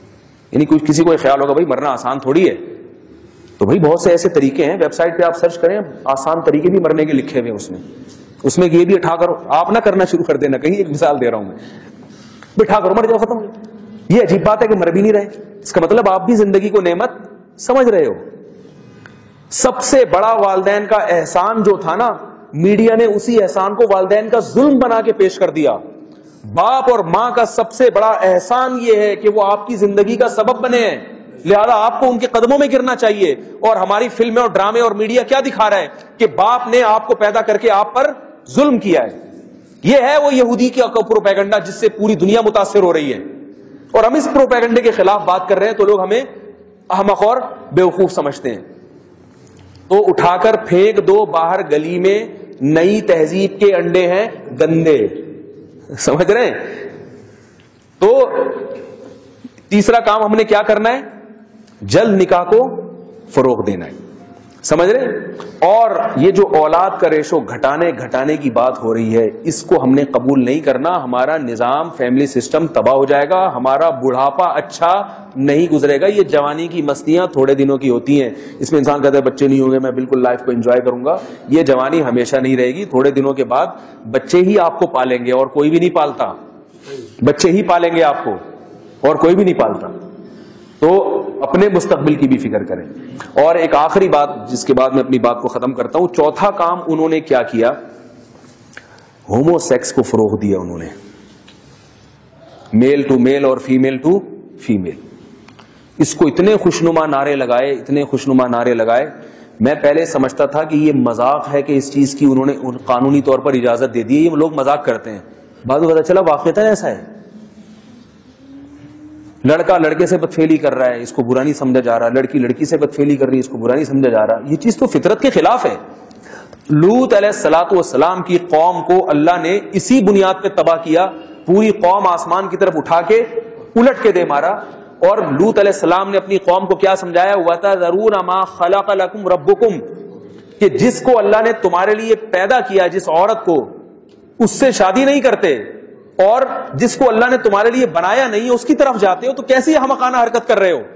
یعنی کوئی کسی کو خیال ہوگا بھائی مرنا آسان تھوڑی ہے، تو بھائی بہت سے ایسے طریقے ہیں، ویب سائٹ پہ آپ سرچ کریں آسان طریقے بھی مرنے کے لکھے ہوئے اس میں اس میں یہ بھی اٹھا کرو، آپ نہ کرنا شروع کر دینا، کہیں ایک مثال دے رہا ہوں میں، بٹھا کرو مر جاؤ ختم. یہ عجیب بات ہے کہ مر بھی نہیں رہے، اس کا مطلب آپ بھی زندگی کو نعمت سمجھ رہے ہو. سب سے بڑا والدین کا احسان جو تھا نا، میڈیا نے اسی احسان کو والدین کا ظلم بنا کے پیش کر دیا. باپ اور ماں کا سب سے بڑا احسان یہ ہے کہ وہ آپ کی زندگی کا سبب بنے ہیں، لہذا آپ کو ان کے قدموں میں گرنا چاہیے. اور ہماری فلمیں اور ڈرامے اور میڈیا کیا دکھا رہا ہے کہ باپ نے آپ کو پیدا کر کے آپ پر ظلم کیا ہے. یہ ہے وہ یہودی کا پروپیگنڈا جس سے پوری دنیا متاثر ہو رہی ہے، اور ہم اس پروپیگنڈے کے خلاف بات کر رہے ہیں تو لوگ ہمیں احمق اور بیوقوف سمجھتے ہیں. تو اٹھا کر پھینک دو باہر گلی میں، نئی تہذیب کے انڈے ہیں گندے. سمجھ رہے ہیں؟ تو تیسرا کام ہم نے کیا کرنا ہے؟ جلد نکاح کو فروغ دینا ہے. سمجھ رہے ہیں؟ اور یہ جو اولاد کا ریشو گھٹانے گھٹانے کی بات ہو رہی ہے، اس کو ہم نے قبول نہیں کرنا. ہمارا نظام فیملی سسٹم تباہ ہو جائے گا، ہمارا بڑھاپا اچھا نہیں گزرے گا. یہ جوانی کی مستیاں تھوڑے دنوں کی ہوتی ہیں، اس میں انسان کہتا ہے بچے نہیں ہوں گے میں بالکل لائف کو انجوائے کروں گا. یہ جوانی ہمیشہ نہیں رہے گی. تھوڑے دنوں کے بعد بچے ہی آپ کو پالیں گے، اور کوئی بھی نہیں پالتا. بچے ہی پالیں گے آپ کو اور کوئی بھی نہیں پالتا. تو اپنے مستقبل کی بھی فکر کریں. اور ایک آخری بات جس کے بعد میں اپنی بات کو ختم کرتا ہوں، چوتھا کام انہوں نے کیا کیا؟ ہومو سیکس کو فروغ دیا انہوں نے، میل ٹو میل اور فیمیل ٹو فیمیل. اس کو اتنے خوشنما نعرے لگائے، اتنے خوشنما نعرے لگائے. میں پہلے سمجھتا تھا کہ یہ مذاق ہے کہ اس چیز کی انہوں نے قانونی طور پر اجازت دے دی، یہ لوگ مذاق کرتے ہیں. بعد میں پتا چلا واقعتاً ایسا ہے. لڑکا لڑکے سے بدفعلی کر رہا ہے، اس کو برا نہیں سمجھا جا رہا. لڑکی لڑکی سے بدفعلی کر رہی ہے، اس کو برا نہیں سمجھا جا رہا. یہ چیز تو فطرت کے خلاف ہے. لوط علیہ الصلوۃ والسلام کی قوم کو اللہ نے اسی بنیاد پہ تباہ کیا. پوری قوم آسمان کی طرف اٹھا کے الٹ کے دے مارا. اور لوط علیہ السلام نے اپنی قوم کو کیا سمجھایا؟ وَتَذَرُونَ مَا خَلَقَ لَكُمْ رَبُّكُمْ، کہ جس کو اللہ نے تمہارے لیے پیدا کیا، جس عورت کو، اس سے شادی نہیں کرتے، اور جس کو اللہ نے تمہارے لیے بنایا نہیں اس کی طرف جاتے ہو. تو کیسی احمقانہ حرکت کر رہے ہو؟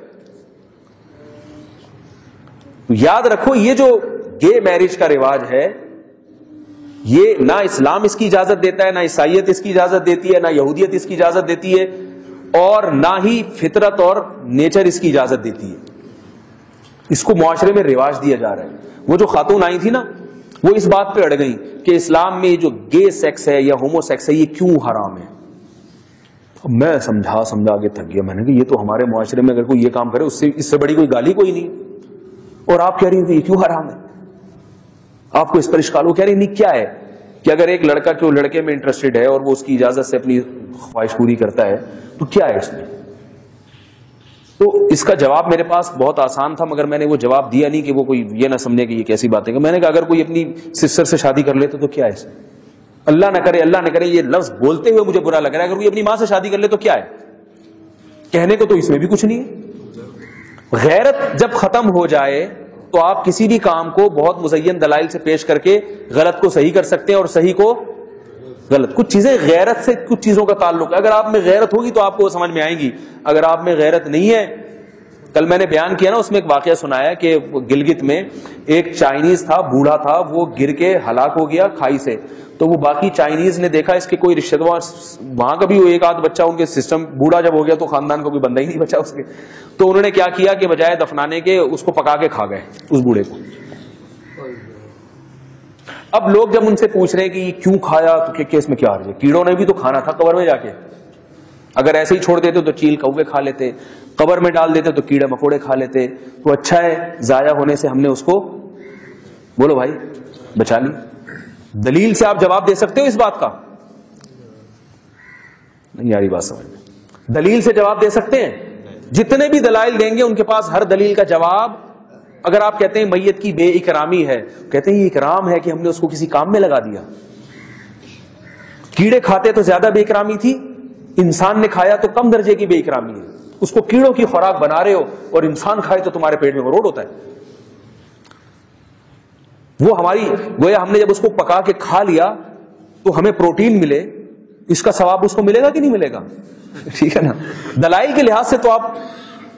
یاد رکھو یہ جو گے میرج کا رواج ہے، یہ نہ اسلام اس کی اجازت دیتا ہے، نہ عیسائیت اس کی اجازت دیتی ہے، نہ یہودیت اس کی اجازت دیتی ہے، اور نہ ہی فطرت اور نیچر اس کی اجازت دیتی ہے. اس کو معاشرے میں رواج دیا جا رہا ہے. وہ جو خاتون آئی تھی نا، وہ اس بات پہ اڑ گئی کہ اسلام میں جو گے سیکس ہے یا ہومو سیکس ہے یہ کیوں حرام ہے. میں سمجھا سمجھا کے تھک گیا. میں نے کہ یہ تو ہمارے معاشرے میں اگر کوئی یہ کام کرے اس سے اس سے بڑی کوئی گالی کوئی نہیں. اور آپ کہہ رہی ہیں کہ یہ کیوں حرام ہے؟ آپ کو اس پر اشکال ہو. کہہ رہی نہیں، کیا ہے کہ اگر ایک لڑکا کیوں لڑکے میں انٹرسٹڈ ہے اور وہ اس کی اجازت سے اپنی خواہش پوری کرتا ہے تو کیا ہے اس میں؟ تو اس کا جواب میرے پاس بہت آسان تھا، مگر میں نے وہ جواب دیا نہیں کہ وہ کوئی یہ نہ سمجھے کہ یہ کیسی بات ہے. میں نے کہا اگر کوئی اپنی سسٹر سے شادی کر لیتے تو کیا ہے اس میں؟ اللہ نہ کرے اللہ نہ کرے یہ لفظ بولتے ہوئے مجھے برا لگ رہا ہے. اگر کوئی اپنی ماں سے شادی کر لے تو کیا ہے؟ کہنے کو تو اس میں بھی کچھ نہیں ہے. غیرت جب ختم ہو جائے تو آپ کسی بھی کام کو بہت مزین دلائل سے پیش کر کے غلط کو صحیح کر سکتے ہیں اور صحیح کو غلط. کچھ چیزیں غیرت سے کچھ چیزوں کا تعلق ہے. اگر آپ میں غیرت ہوگی تو آپ کو سمجھ میں آئیں گی. اگر آپ میں غیرت نہیں ہے، کل میں نے بیان کیا نا، اس میں ایک واقعہ سنایا کہ گلگت میں ایک چائنیز تھا، بوڑھا تھا، وہ گر کے ہلاک ہو گیا کھائی سے. تو وہ باقی چائنیز نے دیکھا اس کے کوئی رشتے دار وہاں کا بھی ایک آدھ بچہ، ان کے سسٹم بوڑھا جب ہو گیا تو خاندان کو کوئی بندہ ہی نہیں بچا اس کے. تو انہوں نے کیا کیا کہ بجائے دفنانے کے اس کو پکا کے کھا گئے اس بوڑھے کو. اب لوگ جب ان سے پوچھ رہے ہیں کہ یہ کیوں کھایا تو کہ اس میں کیا حرج ہے؟ کیڑوں نے بھی تو کھانا تھا قبر میں جا کے. اگر ایسے ہی چھوڑ دیتے تو چیل کوے کھا لیتے، قبر میں ڈال دیتے تو کیڑے مکوڑے کھا لیتے. تو اچھا ہے ضائع ہونے سے ہم نے اس کو، بولو بھائی، بچا لی. دلیل سے آپ جواب دے سکتے ہو اس بات کا؟ نہیں یاری بات سمجھ میں. دلیل سے جواب دے سکتے ہیں؟ جتنے بھی دلائل دیں گے ان کے پاس ہر دلیل کا جواب. اگر آپ کہتے ہیں میت کی بے اکرامی ہے، کہتے ہیں یہ اکرام ہے کہ ہم نے اس کو کسی کام میں لگا دیا. کیڑے کھاتے تو زیادہ بے اکرامی تھی، انسان نے کھایا تو کم درجے کی بے اکرامی ہے. اس کو کیڑوں کی خوراک بنا رہے ہو اور انسان کھائے تو تمہارے پیٹ میں مروڑ ہوتا ہے. وہ ہماری گویا ہم نے جب اس کو پکا کے کھا لیا تو ہمیں پروٹین ملے، اس کا ثواب اس کو ملے گا کہ نہیں ملے گا؟ ٹھیک ہے نا. دلائل کے لحاظ سے تو آپ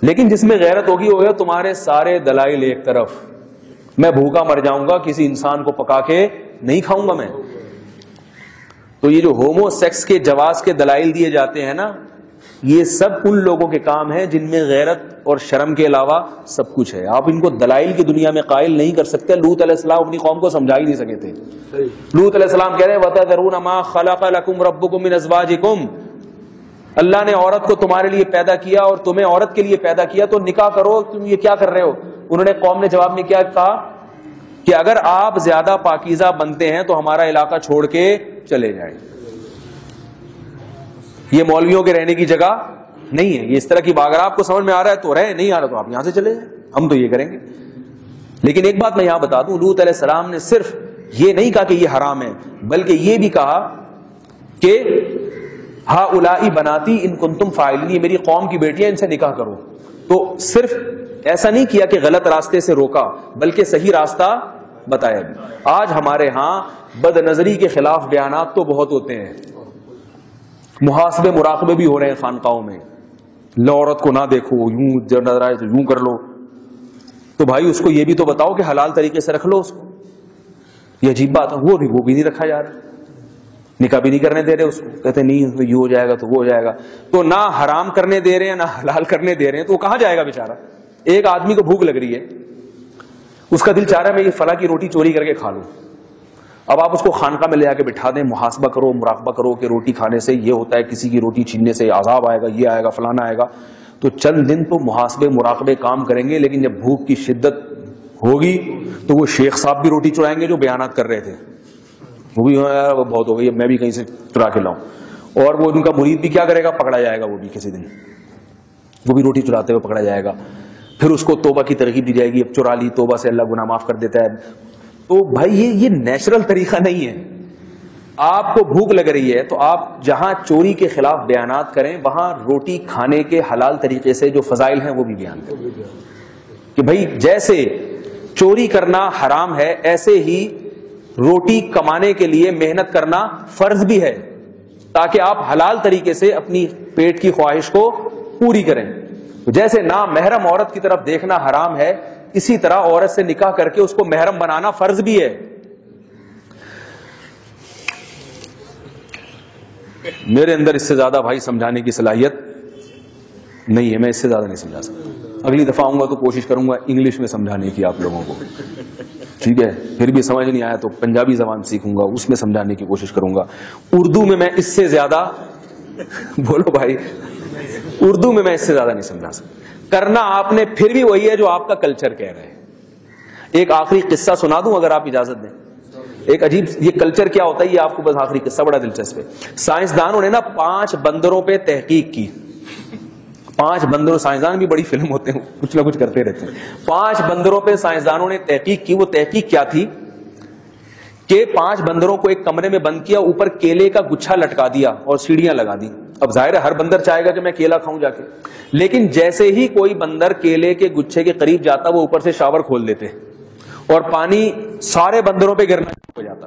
لیکن جس میں غیرت ہوگی وہ تمہارے سارے دلائل ایک طرف، میں بھوکا مر جاؤں گا، کسی انسان کو پکا کے نہیں کھاؤں گا میں. تو یہ جو ہومو سیکس کے جواز کے دلائل دیے جاتے ہیں نا، یہ سب ان لوگوں کے کام ہیں جن میں غیرت اور شرم کے علاوہ سب کچھ ہے. آپ ان کو دلائل کی دنیا میں قائل نہیں کر سکتے. لوط علیہ السلام اپنی قوم کو سمجھا ہی نہیں سکے تھے. لوط علیہ السلام کہہ رہے ہیں وَتَذَرُونَ مَا خَلَقَ لَكُمْ رَبُّكُم مِّنْ أَزْوَاجِكُمْ، اللہ نے عورت کو تمہارے لیے پیدا کیا اور تمہیں عورت کے لیے پیدا کیا، تو نکاح کرو، تم یہ کیا کر رہے ہو؟ انہوں نے قوم نے جواب میں کیا کہا کہ اگر آپ زیادہ پاکیزہ بنتے ہیں تو ہمارا علاقہ چھوڑ کے چلے جائیں. یہ مولویوں کے رہنے کی جگہ نہیں ہے. یہ اس طرح کی بات اگر آپ کو سمجھ میں آ رہا ہے تو رہے، نہیں آ رہا تو آپ یہاں سے چلے جائیں، ہم تو یہ کریں گے. لیکن ایک بات میں یہاں بتا دوں، لوط علیہ السلام نے صرف یہ نہیں کہا کہ یہ حرام ہے، بلکہ یہ بھی کہا کہ ہؤلاء بناتی ان کنتم فاعلین، یہ میری قوم کی بیٹیاں، ان سے نکاح کرو. تو صرف ایسا نہیں کیا کہ غلط راستے سے روکا، بلکہ صحیح راستہ بتایا بھی. آج ہمارے ہاں بد نظری کے خلاف بیانات تو بہت ہوتے ہیں، محاسبے مراقبے بھی ہو رہے ہیں خانقاہوں میں. لو عورت کو نہ دیکھو، یوں جب نظر آئے تو یوں کر لو. تو بھائی اس کو یہ بھی تو بتاؤ کہ حلال طریقے سے رکھ لو اس کو. یہ عجیب بات ہے، وہ بھی وہ بھی نہیں رکھا جا رہا، نکاح بھی نہیں کرنے دے رہے اس کو. کہتے نہیں یہ ہو جائے گا تو وہ ہو جائے گا. تو نہ حرام کرنے دے رہے ہیں نہ حلال کرنے دے رہے ہیں، تو وہ کہاں جائے گا بیچارہ؟ ایک آدمی کو بھوک لگ رہی ہے، اس کا دل چاہ رہا ہے میں یہ فلاں کی روٹی چوری کر کے کھا لوں. اب آپ اس کو خانقاہ میں لے آ کے بٹھا دیں، محاسبہ کرو، مراقبہ کرو کہ روٹی کھانے سے یہ ہوتا ہے، کسی کی روٹی چھیننے سے عذاب آئے گا، یہ آئے گا، فلانا آئے گا. تو چند دن تو محاسبے مراقبے کام کریں گے، لیکن جب بھوک کی شدت ہوگی تو وہ شیخ صاحب بھی روٹی چرائیں گے جو بیانات کر رہے تھے، وہ بھی وہ بہت ہو گئی، میں بھی کہیں سے چرا کے لاؤں. اور وہ ان کا مرید بھی کیا کرے گا؟ پکڑا جائے گا، وہ بھی کسی دن وہ بھی روٹی چراتے ہوئے پکڑا جائے گا. پھر اس کو توبہ کی ترغیب دی جائے گی، اب چرا لی، توبہ سے اللہ گناہ معاف کر دیتا ہے. تو بھائی یہ یہ نیچرل طریقہ نہیں ہے. آپ کو بھوک لگ رہی ہے تو آپ جہاں چوری کے خلاف بیانات کریں، وہاں روٹی کھانے کے حلال طریقے سے جو فضائل ہیں وہ بھی بیان کریں کہ بھائی جیسے چوری کرنا حرام ہے، ایسے ہی روٹی کمانے کے لیے محنت کرنا فرض بھی ہے، تاکہ آپ حلال طریقے سے اپنی پیٹ کی خواہش کو پوری کریں. جیسے نامحرم عورت کی طرف دیکھنا حرام ہے، اسی طرح عورت سے نکاح کر کے اس کو محرم بنانا فرض بھی ہے. میرے اندر اس سے زیادہ بھائی سمجھانے کی صلاحیت نہیں ہے، میں اس سے زیادہ نہیں سمجھا سکتا. اگلی دفعہ آؤں گا تو کوشش کروں گا انگلش میں سمجھانے کی آپ لوگوں کو، ٹھیک ہے؟ پھر بھی سمجھ نہیں آیا تو پنجابی زبان سیکھوں گا، اس میں سمجھانے کی کوشش کروں گا. اردو میں میں اس سے زیادہ بولو بھائی، اردو میں میں اس سے زیادہ نہیں سمجھا سکتا. کرنا آپ نے پھر بھی وہی ہے جو آپ کا کلچر کہہ رہے ہیں. ایک آخری قصہ سنا دوں اگر آپ اجازت دیں. ایک عجیب یہ کلچر کیا ہوتا ہے یہ آپ کو بس آخری قصہ بڑا دلچسپ ہے. سائنسدانوں نے نا پانچ بندروں پہ تحقیق کی. پانچ بندروں، سائنسدان بھی بڑی فلم ہوتے ہیں، کچھ نہ کچھ کرتے رہتے ہیں. پانچ بندروں پہ سائنسدانوں نے تحقیق کی. وہ تحقیق کیا تھی کہ پانچ بندروں کو ایک کمرے میں بند کیا، اوپر کیلے کا گچھا لٹکا دیا اور سیڑھیاں لگا دی. اب ظاہر ہے ہر بندر چاہے گا کہ میں کیلا کھاؤں جا کے، لیکن جیسے ہی کوئی بندر کیلے کے گچھے کے قریب جاتا وہ اوپر سے شاور کھول دیتے اور پانی سارے بندروں پہ گرنا ہو جاتا.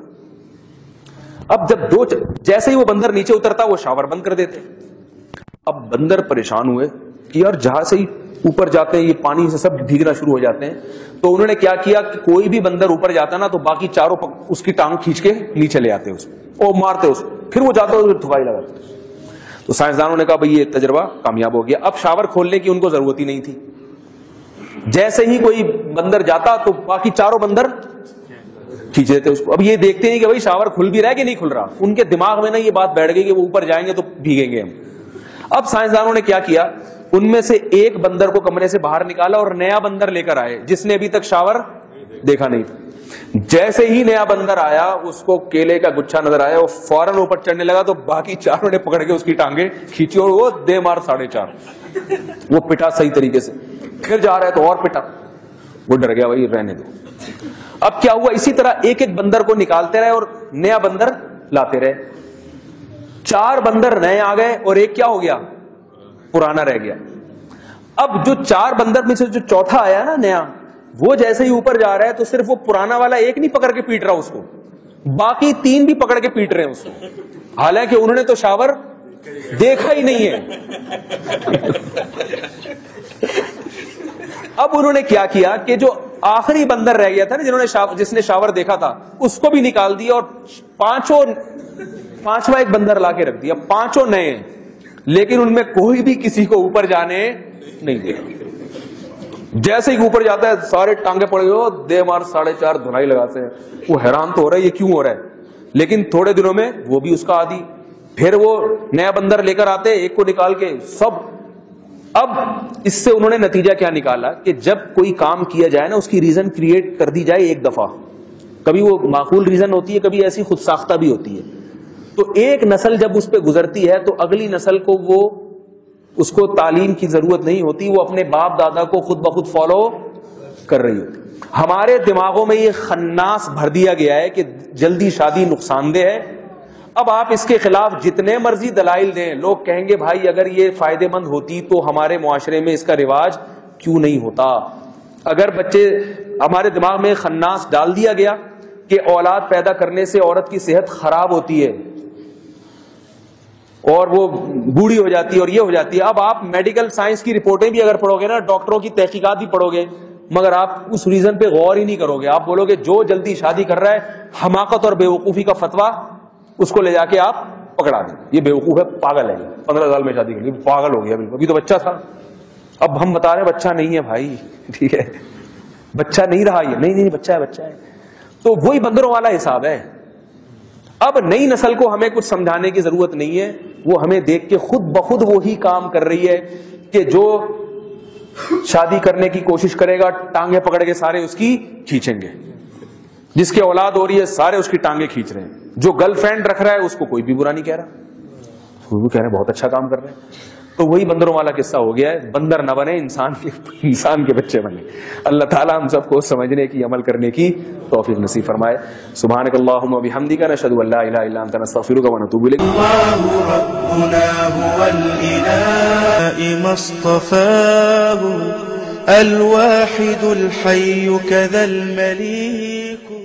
اب جب دو جیسے ہی وہ بندر نیچے اترتا وہ شاور بند کر دیتے. اب بندر پریشان ہوئے کہ یار جہاں سے ہی اوپر جاتے ہیں یہ پانی سے سب بھیگنا شروع ہو جاتے ہیں. تو انہوں نے کیا کیا کہ کوئی بھی بندر اوپر جاتا نا تو باقی چاروں اس کی ٹانگ کھینچ کے نیچے لے آتے اس کو اور مارتے اس کو، پھر وہ جاتا ہے تھکائی لگاتے. تو سائنسدانوں نے کہا بھائی یہ تجربہ کامیاب ہو گیا. اب شاور کھولنے کی ان کو ضرورت ہی نہیں تھی. جیسے ہی کوئی بندر جاتا تو باقی چاروں بندر کھینچ دیتے اس کو. اب یہ دیکھتے ہیں کہ بھائی شاور کھل بھی رہا ہے کہ نہیں کھل رہا. ان کے دماغ میں نا یہ بات بیٹھ گئی کہ وہ اوپر جائیں گے تو بھیگیں گے ہم. اب سائنسدانوں نے کیا کیا، ان میں سے ایک بندر کو کمرے سے باہر نکالا اور نیا بندر لے کر آئے جس نے ابھی تک شاور دیکھا نہیں تھا. جیسے ہی نیا بندر آیا اس کو کیلے کا گچھا نظر آیا، وہ فوراً اوپر چڑھنے لگا تو باقی چاروں نے پکڑ کے اس کی ٹانگیں کھینچی اور وہ دے مار ساڑھے چار. وہ پٹا صحیح طریقے سے، پھر جا رہا ہے تو اور پٹا. وہ ڈر گیا بھائی رہنے دو. اب کیا ہوا، اسی طرح ایک ایک بندر کو نکالتے رہے اور نیا بندر لاتے رہے. چار بندر نئے آ گئے اور ایک کیا ہو گیا، پرانا رہ گیا. اب جو چار بندر میں سے جو چوتھا آیا نا نیا، وہ جیسے ہی اوپر جا رہا ہے تو صرف وہ پرانا والا ایک نہیں پکڑ کے پیٹ رہا اس کو، باقی تین بھی پکڑ کے پیٹ رہے ہیں اس کو، حالانکہ انہوں نے تو شاور دیکھا ہی نہیں ہے. اب انہوں نے کیا کیا کہ جو آخری بندر رہ گیا تھا نا جنہوں نے شاور جس نے شاور دیکھا تھا اس کو بھی نکال دیا اور پانچوں پانچواں ایک بندر لا کے رکھ دیا. پانچوں نئے ہیں لیکن ان میں کوئی بھی کسی کو اوپر جانے نہیں دیا. جیسے ہی اوپر جاتا ہے سارے ٹانگے پڑے ہو دے مار ساڑھے چار دھنائی لگاتے ہیں. وہ حیران تو ہو رہا ہے یہ کیوں ہو رہا ہے, لیکن تھوڑے دنوں میں وہ بھی اس کا عادی. پھر وہ نیا بندر لے کر آتے ایک کو نکال کے سب. اب اس سے انہوں نے نتیجہ کیا نکالا کہ جب کوئی کام کیا جائے نا اس کی ریزن کریٹ کر دی جائے ایک دفعہ. کبھی وہ معقول ریزن ہوتی ہے, کبھی ایسی خود ساختہ بھی ہوتی ہے. تو ایک نسل جب اس پہ گزرتی ہے تو اگلی نسل کو وہ اس کو تعلیم کی ضرورت نہیں ہوتی, وہ اپنے باپ دادا کو خود بخود فالو کر رہی ہوتی. ہمارے دماغوں میں یہ خناس بھر دیا گیا ہے کہ جلدی شادی نقصان دہ ہے. اب آپ اس کے خلاف جتنے مرضی دلائل دیں, لوگ کہیں گے بھائی اگر یہ فائدے مند ہوتی تو ہمارے معاشرے میں اس کا رواج کیوں نہیں ہوتا. اگر بچے ہمارے دماغ میں خناس ڈال دیا گیا کہ اولاد پیدا کرنے سے عورت کی صحت خراب ہوتی ہے اور وہ بوڑھی ہو جاتی ہے اور یہ ہو جاتی ہے. اب آپ میڈیکل سائنس کی رپورٹیں بھی اگر پڑھو گے نا, ڈاکٹروں کی تحقیقات بھی پڑھو گے, مگر آپ اس ریزن پہ غور ہی نہیں کرو گے. آپ بولو گے جو جلدی شادی کر رہا ہے حماقت اور بیوقوفی کا فتویٰ, اس کو لے جا کے آپ پکڑا دیں یہ بیوقوف ہے, پاگل ہے, پندرہ سال میں شادی کر لی, پاگل ہو گیا بالکل, ابھی تو بچہ تھا. اب ہم بتا رہے ہیں بچہ نہیں ہے بھائی, ٹھیک ہے بچہ نہیں رہا یہ, نہیں نہیں بچہ ہے بچہ ہے. تو وہی بندروں والا حساب ہے. اب نئی نسل کو ہمیں کچھ سمجھانے کی ضرورت نہیں ہے, وہ ہمیں دیکھ کے خود بخود وہی کام کر رہی ہے کہ جو شادی کرنے کی کوشش کرے گا ٹانگیں پکڑ کے سارے اس کی کھینچیں گے. جس کی اولاد ہو رہی ہے سارے اس کی ٹانگیں کھینچ رہے ہیں. جو گرل فرینڈ رکھ رہا ہے اس کو کوئی بھی برا نہیں کہہ رہا, وہ بھی کہہ رہے ہیں بہت اچھا کام کر رہے ہیں. تو وہی بندروں والا قصہ ہو گیا ہے. بندر نہ بنے, انسان کے انسان کے بچے بنے. اللہ تعالیٰ ہم سب کو سمجھنے کی, عمل کرنے کی توفیق نصیب فرمائے. سبحانک اللہم و بحمدک, نشہد ان لا الہ الا انت, نستغفرک و نتوب الیک. اللہ ربنا هو الإله ما اصطفاه الواحد الحي كذا المليك.